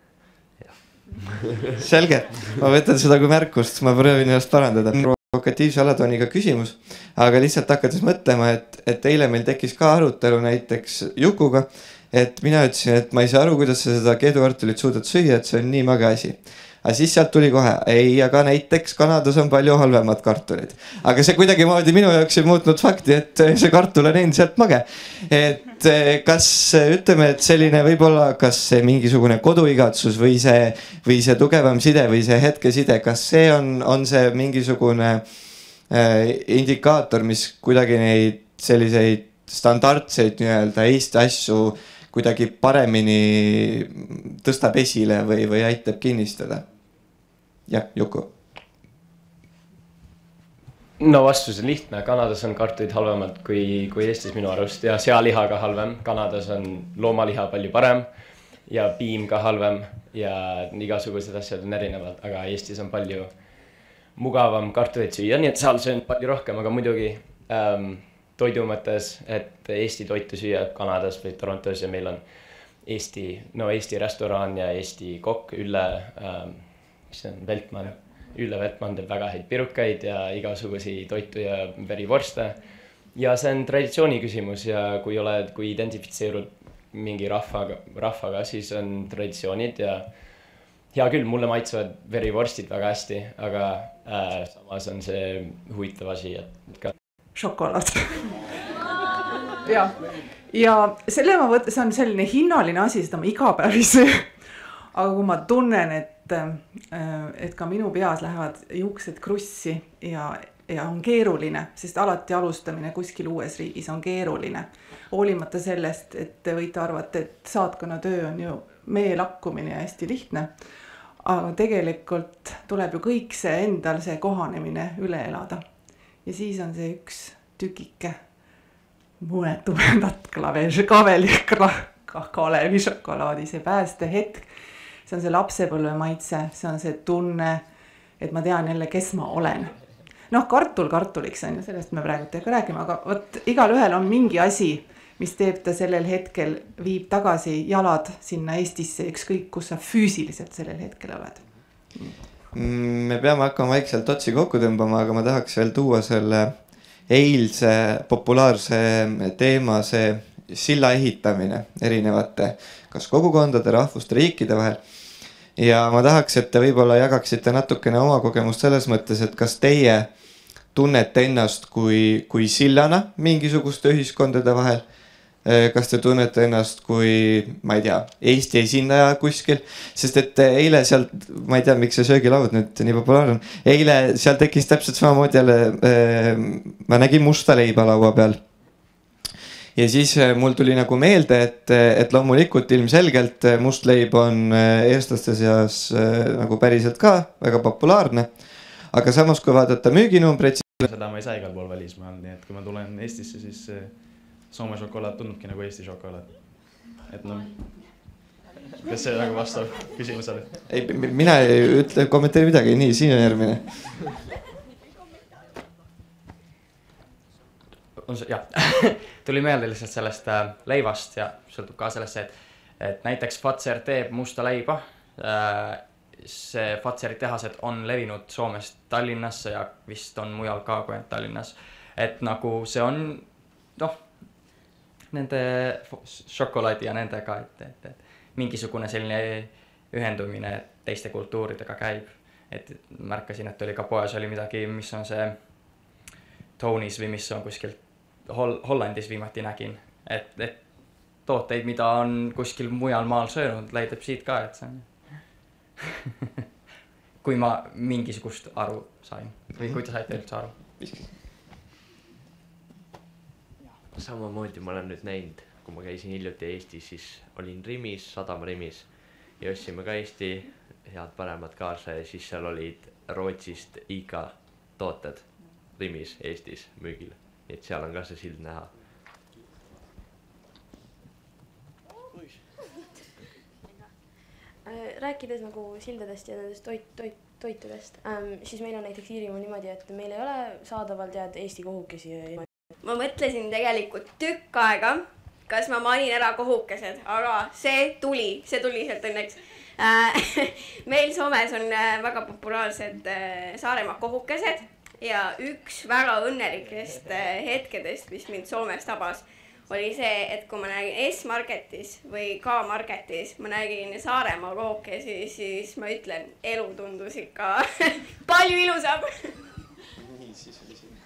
Selge, ma võtan seda kui märkust, ma proovin ennast parandada. Provokatiivse alatooniga küsimus, aga lihtsalt hakates mõtlema, et eile meil tekkis ka arutelu näiteks Jukuga, et mina ütlesin, et ma ei saa aru, kuidas sa seda keedukartulit suudad süüa, et see on nii mage asi. aga siis sealt tuli kohe, ei, aga näiteks Kanadas on palju halvemad kartulid. Aga see kuidagimoodi minu jaoks ei muutnud fakti, et see kartul on endiselt mage. Et kas ütleme, et selline võib-olla, kas see mingisugune koduigatsus või see tugevam side või see hetkeside, kas see on see mingisugune indikaator, mis kuidagi neid selliseid standardseid nii-öelda Eesti asju kuidagi paremini tõstab esile või aitab kinnistada? Jah, Juku. No vastus on lihtne, Kanadas on kartulid halvemad kui Eestis minu arust ja sealiha ka halvem. Kanadas on loomaliha palju parem ja piim ka halvem ja igasugused asjad on erinevad, aga Eestis on palju mugavam kartulit süüa, nii et seal söön palju rohkem, aga muidugi toidu mõttes, et Eesti toitu süüa Kanadas või Torontos ja meil on Eesti restoran ja Eesti kokk Ülle Veltmann teeb väga häid pirukaid ja igasugusi toitu ja verivorste. Ja see on traditsiooni küsimus ja kui identifitseerud mingi rahvaga, siis on traditsioonid ja hea küll, mulle maitsevad verivorstid väga hästi, aga samas on see huvitav asi, et ka šokolaad. Ja selle ma võtta, see on selline hinnaline asi, seda ma igapäev ei söö. Aga kui ma tunnen, et ka minu peas lähevad juuksed krussi ja on keeruline, sest alati alustamine kuskil uues riigis on keeruline. Hoolimata sellest, et te võite arvata, et saatkonna töö on ju mee lakkumine ja hästi lihtne. Aga tegelikult tuleb ju kõik see endal see kohanemine üle elada. Ja siis on see üks tükike muetumendat kalevi šokolaadi, see pääste hetk. See on see lapsepõlve maitse, see on see tunne, et ma tean jälle, kes ma olen. Kartul kartuliks on ju, sellest me praegu teiega räägime, aga võt, igal ühel on mingi asi, mis teeb ta sellel hetkel, viib tagasi jalad sinna Eestisse, ükskõik kus sa füüsiliselt sellel hetkel oled. Me peame hakkama vaikselt otsi kokku tõmbama, aga ma tahaks veel tuua selle eilse populaarse teema, see silla ehitamine erinevate kas kogukondade, rahvuste, riikide vahel. Ja ma tahaks, et te võib-olla jagaksite natukene oma kogemust selles mõttes, et kas teie tunnete ennast kui sillana mingisuguste ühiskondade vahel, kas te tunnete ennast kui, ma ei tea, Eesti esindaja kuskil, sest et eile sealt, ma ei tea, miks see söögilaud nüüd nii populaarne on, eile seal tekkis täpselt samamoodi jälle, ma nägin musta leiba laua peal. Ja siis mul tuli nagu meelde, et loomulikult ilmselgelt must leib on eestlaste seas nagu päriselt ka väga populaarne, aga samas kui vaadata müüginumbreid, seda ma ei saa igal pool välismaal, nii et kui ma tulen Eestisse, siis Soome šokolaad tundubki nagu Eesti šokolaad. Et kas see nagu vastab küsimusele? Ei, mina ei ütle, kommenteeri midagi, nii, siin on järgmine. Tuli meelde lihtsalt sellest leivast ja sõltub ka sellesse, et näiteks Fazer teeb musta leiba. See Fazeri tehased on levinud Soomest Tallinnasse ja vist on mujal ka kui Tallinnas. Et nagu see on nende šokolaadi ja nendega, et mingisugune selline ühendumine teiste kultuuridega käib. Et märkasin, et oli ka poes oli midagi, mis on see Tony's või mis on kuskilt Hollandis viimati nägin, et tooteid, mida on kuskil mujal maal söönud, leidab siit ka, et see on kui ma mingisugust aru sain või kui te saite üldse aru. Samamoodi ma olen nüüd näinud, kui ma käisin hiljuti Eestis, siis olin Rimis, Sadama Rimis ja ostsime ka Eesti head paremad kaasa ja siis seal olid Rootsist IKA tooted Rimis Eestis müügil. Et seal on ka see sild näha. Rääkides nagu sildadest ja nendest toitudest, siis meil on näiteks Iirimaal niimoodi, et meil ei ole saadaval tead Eesti kohukesi. Ma mõtlesin tegelikult tükk aega, kas ma mainin ära kohukesed, aga see tuli sealt õnneks. Meil Soomes on väga populaarsed Saaremaa kohukesed. Ja üks väga õnnelikest hetkedest, mis mind Soomes tabas, oli see, et kui ma nägin S-Marketis või K-Marketis, ma nägin Saaremaa kookesi, siis ma ütlen, elu tundus ikka palju ilusam. Nii siis oli siin.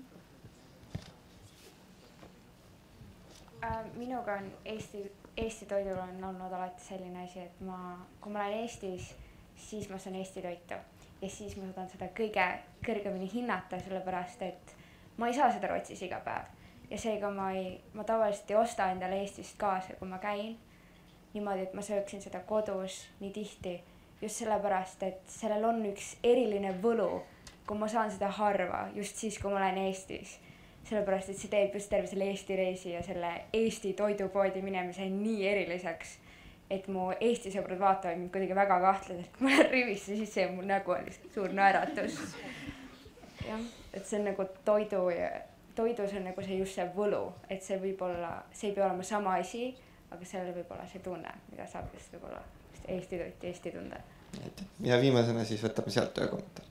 Minuga on Eesti toidul on olnud alati selline asi, et kui ma olen Eestis, siis ma saan Eesti toitu ja siis ma suudan seda kõige kõrgemini hinnata, sellepärast et ma ei saa seda Rootsis iga päev. Ja seega ma tavaliselt ei osta endale Eestist kaasa, kui ma käin niimoodi, et ma sööksin seda kodus nii tihti. Just sellepärast, et sellel on üks eriline võlu, kui ma saan seda harva, just siis, kui ma olen Eestis. Sellepärast, et see teeb just terve selle Eesti reisi ja selle Eesti toidupoodi minemise nii eriliseks, et mu Eesti sõbrad vaatavad mind kuidagi väga kahtleselt, kui ma olen rivisse sisse ja mu nägu on lihtsalt suur naeratus. Jah, et see on nagu toidus on nagu see just see võlu, et see ei pea olema sama asi, aga sellel võib olla see tunne, mida saab just võib-olla Eesti toit ja Eesti tunde. Ja viimasena siis võtame sealt töökommentaari.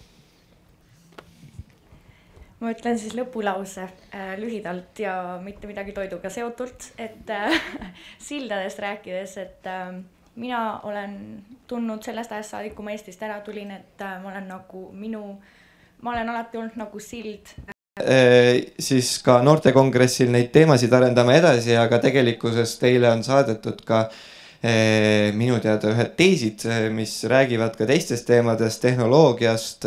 Ma ütlen siis lõpulause lühidalt ja mitte midagi toiduga seotult, et sildadest rääkides, et mina olen tundnud sellest ajast saadik, kui ma Eestist ära tulin, et ma olen alati olnud nagu sild. Siis ka noortekongressil neid teemasid arendame edasi, aga tegelikkuses teile on saadetud ka minu teada ühed teesid, mis räägivad ka teistest teemadest, tehnoloogiast,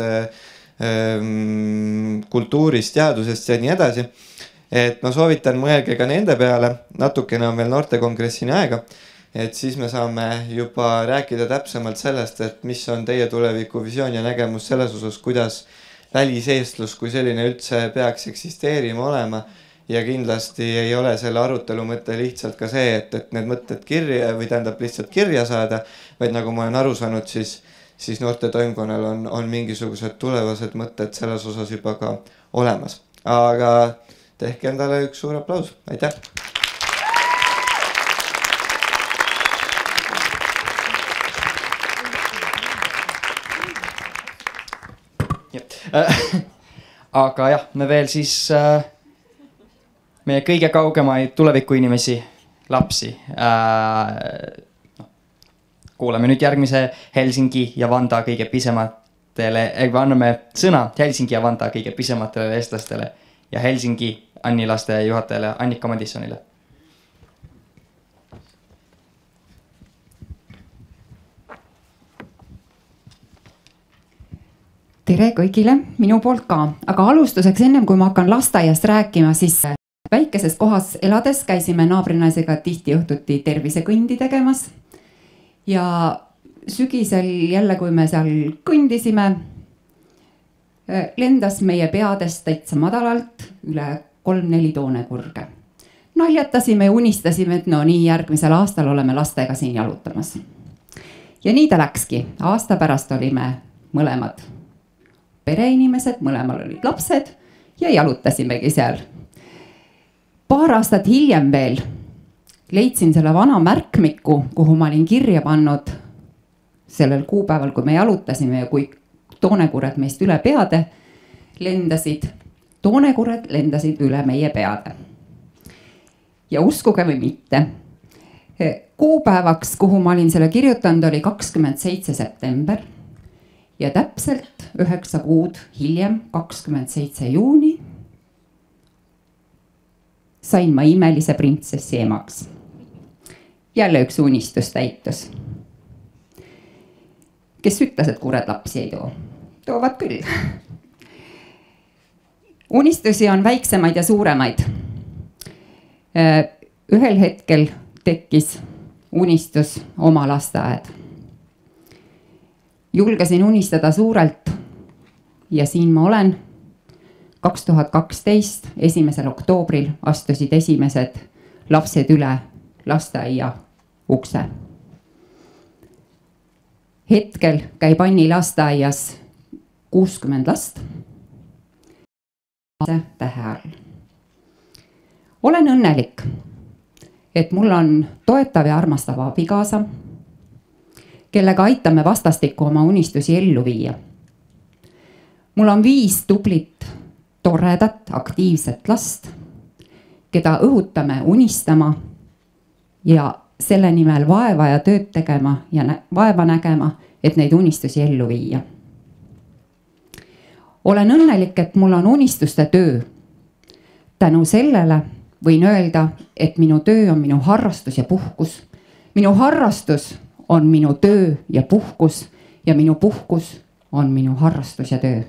kultuurist, teadusest ja nii edasi. Et ma soovitan mõelge ka nende peale, natukene on veel noortekongressini aega, et siis me saame juba rääkida täpsemalt sellest, et mis on teie tuleviku visioon ja nägemus selles osas, kuidas väliseestlus kui selline üldse peaks eksisteerima olema. Ja kindlasti ei ole selle arutelu mõte lihtsalt ka see, et need mõtted kirja või tähendab lihtsalt kirja saada, vaid nagu ma olen aru saanud, siis noorte toimkonnal on mingisugused tulevased mõtted selles osas juba ka olemas. Aga tehke endale üks suur aplaus. Aitäh! Aga jah, me veel siis meie kõige kaugemaid tulevikuinimesi, lapsi. Kuuleme nüüd järgmise Helsingi ja Vanda kõige pisematele, anname sõna Helsingi ja Vanda kõige pisematele eestlastele ja Helsingi Annilaste juhatajale Annika Madissonile. Tere kõigile, minu poolt ka, aga alustuseks ennem kui ma hakkan lasteaiast rääkima, siis väikeses kohas elades käisime naabrinaisega tihti õhtuti tervisekõndi tegemas. Ja sügisel jälle, kui me seal kõndisime, lendas meie peadest täitsa madalalt üle 3-4 toonekurge. Naljatasime ja unistasime, et no nii järgmisel aastal oleme lastega siin jalutamas. Ja nii ta läkski. Aasta pärast olime mõlemad pereinimesed, mõlemal olid lapsed ja jalutasimegi seal. Paar aastat hiljem veel leidsin selle vana märkmiku, kuhu ma olin kirja pannud sellel kuupäeval, kui me jalutasime ja kui toonekured meist üle peade lendasid. Toonekured lendasid üle meie peade. Ja uskuge või mitte, kuupäevaks, kuhu ma olin selle kirjutanud, oli 27. september ja täpselt 9 kuud hiljem, 27. juuni, sain ma imelise printsessi emaks. Jälle üks unistus täitus. Kes ütles, et kured lapsi ei too? Toovad küll. Unistusi on väiksemaid ja suuremaid. Ühel hetkel tekkis unistus oma lasteaed. Julgesin unistada suurelt ja siin ma olen. 2012, 1. oktoobril astusid esimesed lapsed üle lasteaia ukse. Hetkel käib Anni lasteaias 60 last. Tähe all. Olen õnnelik, et mul on toetav ja armastav abikaasa, kellega aitame vastastikku oma unistusi ellu viia. Mul on 5 tublit, toredat, aktiivset last, keda õhutame unistama ja selle nimel vaeva ja tööd tegema ja vaeva nägema, et neid unistusi ellu viia. Olen õnnelik, et mul on unistuste töö. Tänu sellele võin öelda, et minu töö on minu harrastus ja puhkus. Minu harrastus on minu töö ja puhkus ja minu puhkus on minu harrastus ja töö.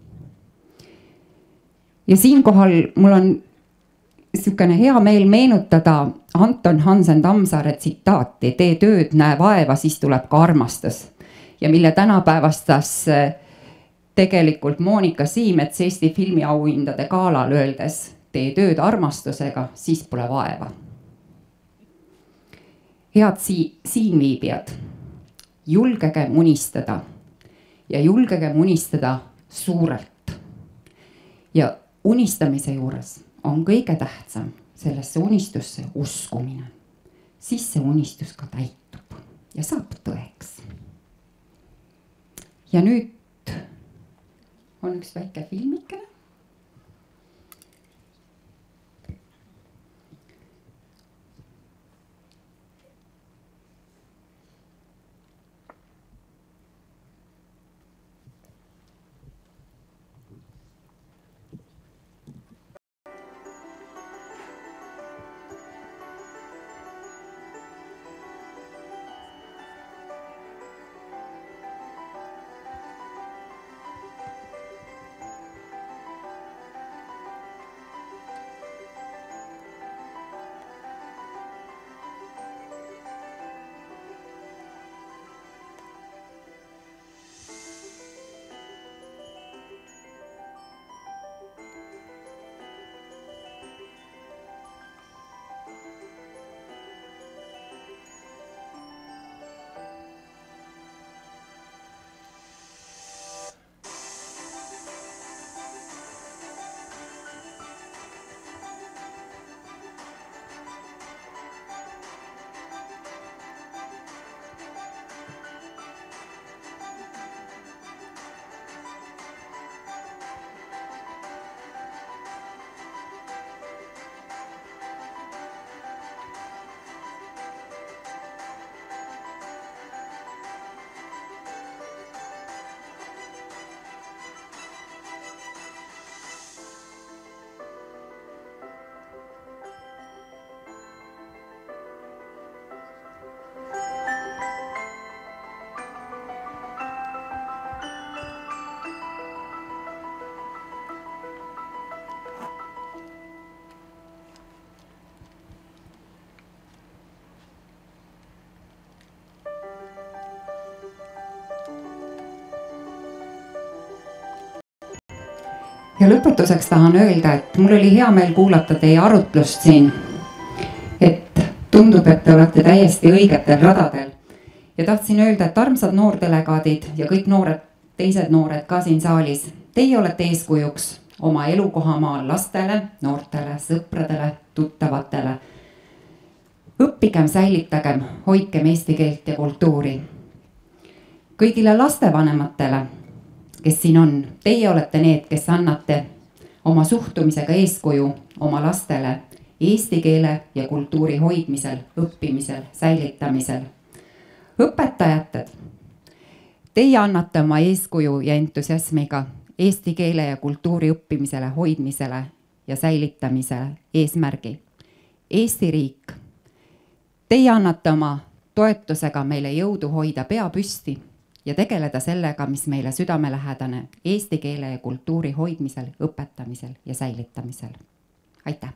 Ja siinkohal mul on niisugune hea meel meenutada Anton Hansen Tammsaare tsitaati: tee tööd, näe vaeva, siis tuleb ka armastus. Ja mille tänapäevastas tegelikult Monika Siimets Eesti filmiauhindade galal öeldes: tee tööd armastusega, siis pole vaeva. Head siinviibijad, julgegem unistada ja julgegem unistada suurelt. Ja unistamise juures on kõige tähtsam sellesse unistusse uskumine. Siis see unistus ka täitub ja saab tõeks. Ja nüüd on üks väike filmikene. Ja lõpetuseks tahan öelda, et mul oli hea meel kuulata teie arutlust siin, et tundub, et te olete täiesti õigetel radadel. Ja tahtsin öelda, et armsad noordelegaadid ja kõik teised noored ka siin saalis, teie olete eeskujuks oma elukohamaal lastele, noortele, sõpradele, tuttavatele. Õppigem, säilitagem, hoidkem eesti keelt ja kultuuri. Kõigile lastevanematele, kes siin on, teie olete need, kes annate oma suhtumisega eeskuju oma lastele eesti keele ja kultuuri hoidmisel, õppimisel, säilitamisel. Õpetajad, teie annate oma eeskuju ja entusiasmiga eesti keele ja kultuuri õppimisele, hoidmisele ja säilitamisele eesmärgi. Eesti riik, teie annate oma toetusega meile jõudu hoida pea püsti ja tegeleda sellega, mis meile südamelähedane eesti keele ja kultuuri hoidmisel, õpetamisel ja säilitamisel. Aitäh!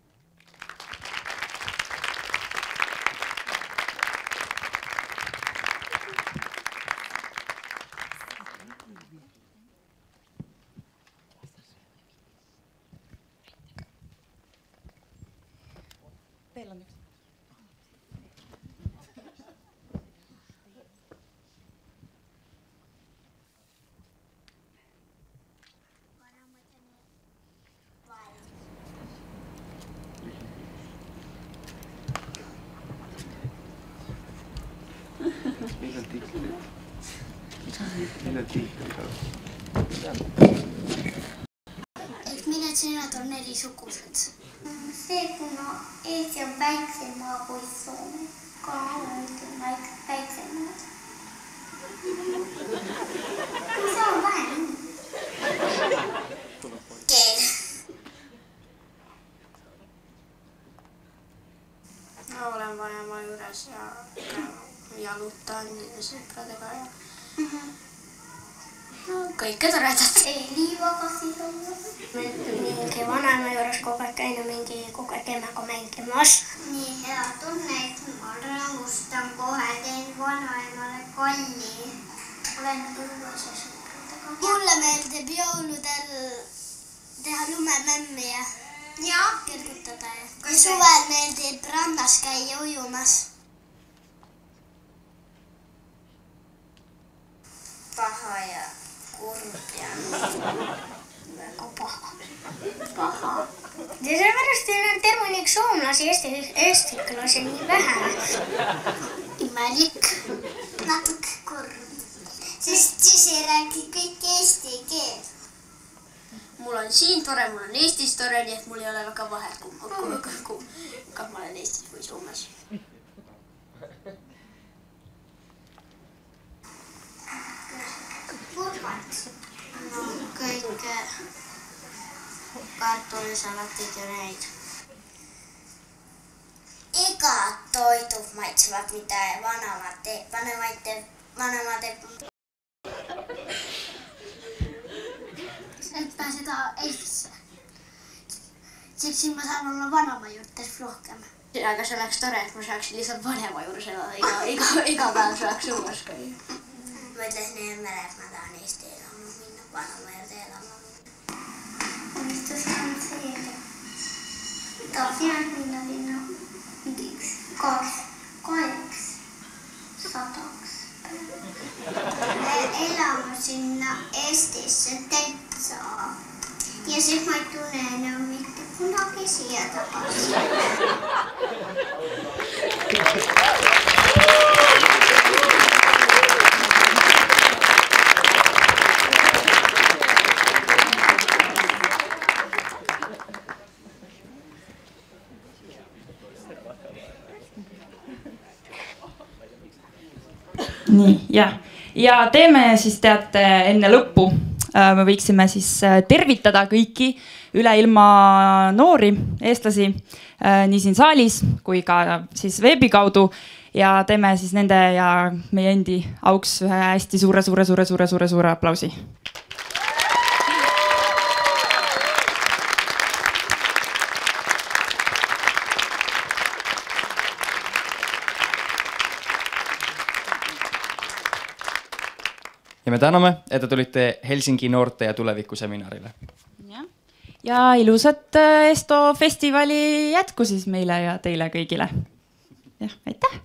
Teil on üks. Millal tiitli saab? mõtlesin, et on 4 sugused. See, kuna Eesti on väiksem maa kui Soome. Ka on väiksem maa. See on vähem nii. Keel. Ma olen vanema juures ja jalutan sõpradega ja kõike toredat. Ei liivaga siis on. Mingi vanema juures kogu aeg käin ja kogu aeg emaga mängimas. Nii hea tunne, et ma rõõmustan kohe, teen vanaemale kalli. Olen õues ja sõpradega. Mulle meeldib jõuludel teha lumemämmi ja kergutada. Ja suvel meeldib rannas käia ujumas. Paha ja kurb ja väga paha. Ja seepärast on terve soomlasi eestiklasi nii vähe. Imelik, natuke kurb. Sest siis ei räägi kõik eesti keel. Mul on siin tore, mul on Eestis tore, nii et mul ei ole väga vahet, kas ma olen Eestis või Soomes. Kurvad. No kõik kartulisalatid ja neid. Iga toidud maitsevad, mida vanemad teeb. Et pääseda Eestisse. Siksi ma saan olla vanema juures rohkem. Aga see oleks tore, et ma saaksin lihtsalt vanema juures elada. Iga päev saaks õues käia. Ma ütlesin emme, et ma tahan Eesti elama minna, vanema juurde elama minna. Unistus on see, et tahtsin minna sinna mingiks 800. Elama sinna Eestisse täitsa. Ja siis ma ei tunne enam mitte kunagi siia tagasi. Nii, jah. Ja teeme siis teate enne lõppu. Me võiksime siis tervitada kõiki üle ilma noori eestlasi nii siin saalis kui ka siis veebi kaudu ja teeme siis nende ja meie endi auks ühe hästi suure aplausi. Ja me täname, et te tulite Helsingi noorte ja tuleviku seminarile. Ja ilusat Esto festivali jätku siis meile ja teile kõigile. Ja, aitäh!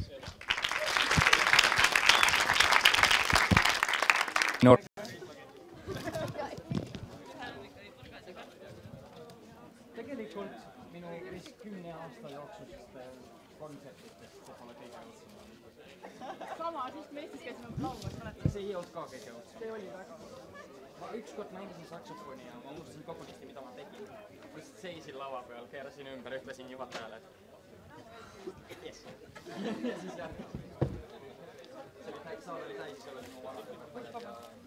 Tegelikult minu 10 aasta jooksulist kontsertitest see pole kõige õudsem. Sama, siis me Eestis käisime laulmas, mäletan. See ei olnud ka kõige õudsem. See oli väga õudsem. Ma ükskord mängisin saksofoni ja ma unustasin kogulisti, mida ma tegin. Lihtsalt seisin lava peal, keerasin ümber, ütlesin juhatajale, et yes. Ja siis jah. Saal oli täis, seal oli mu vanad.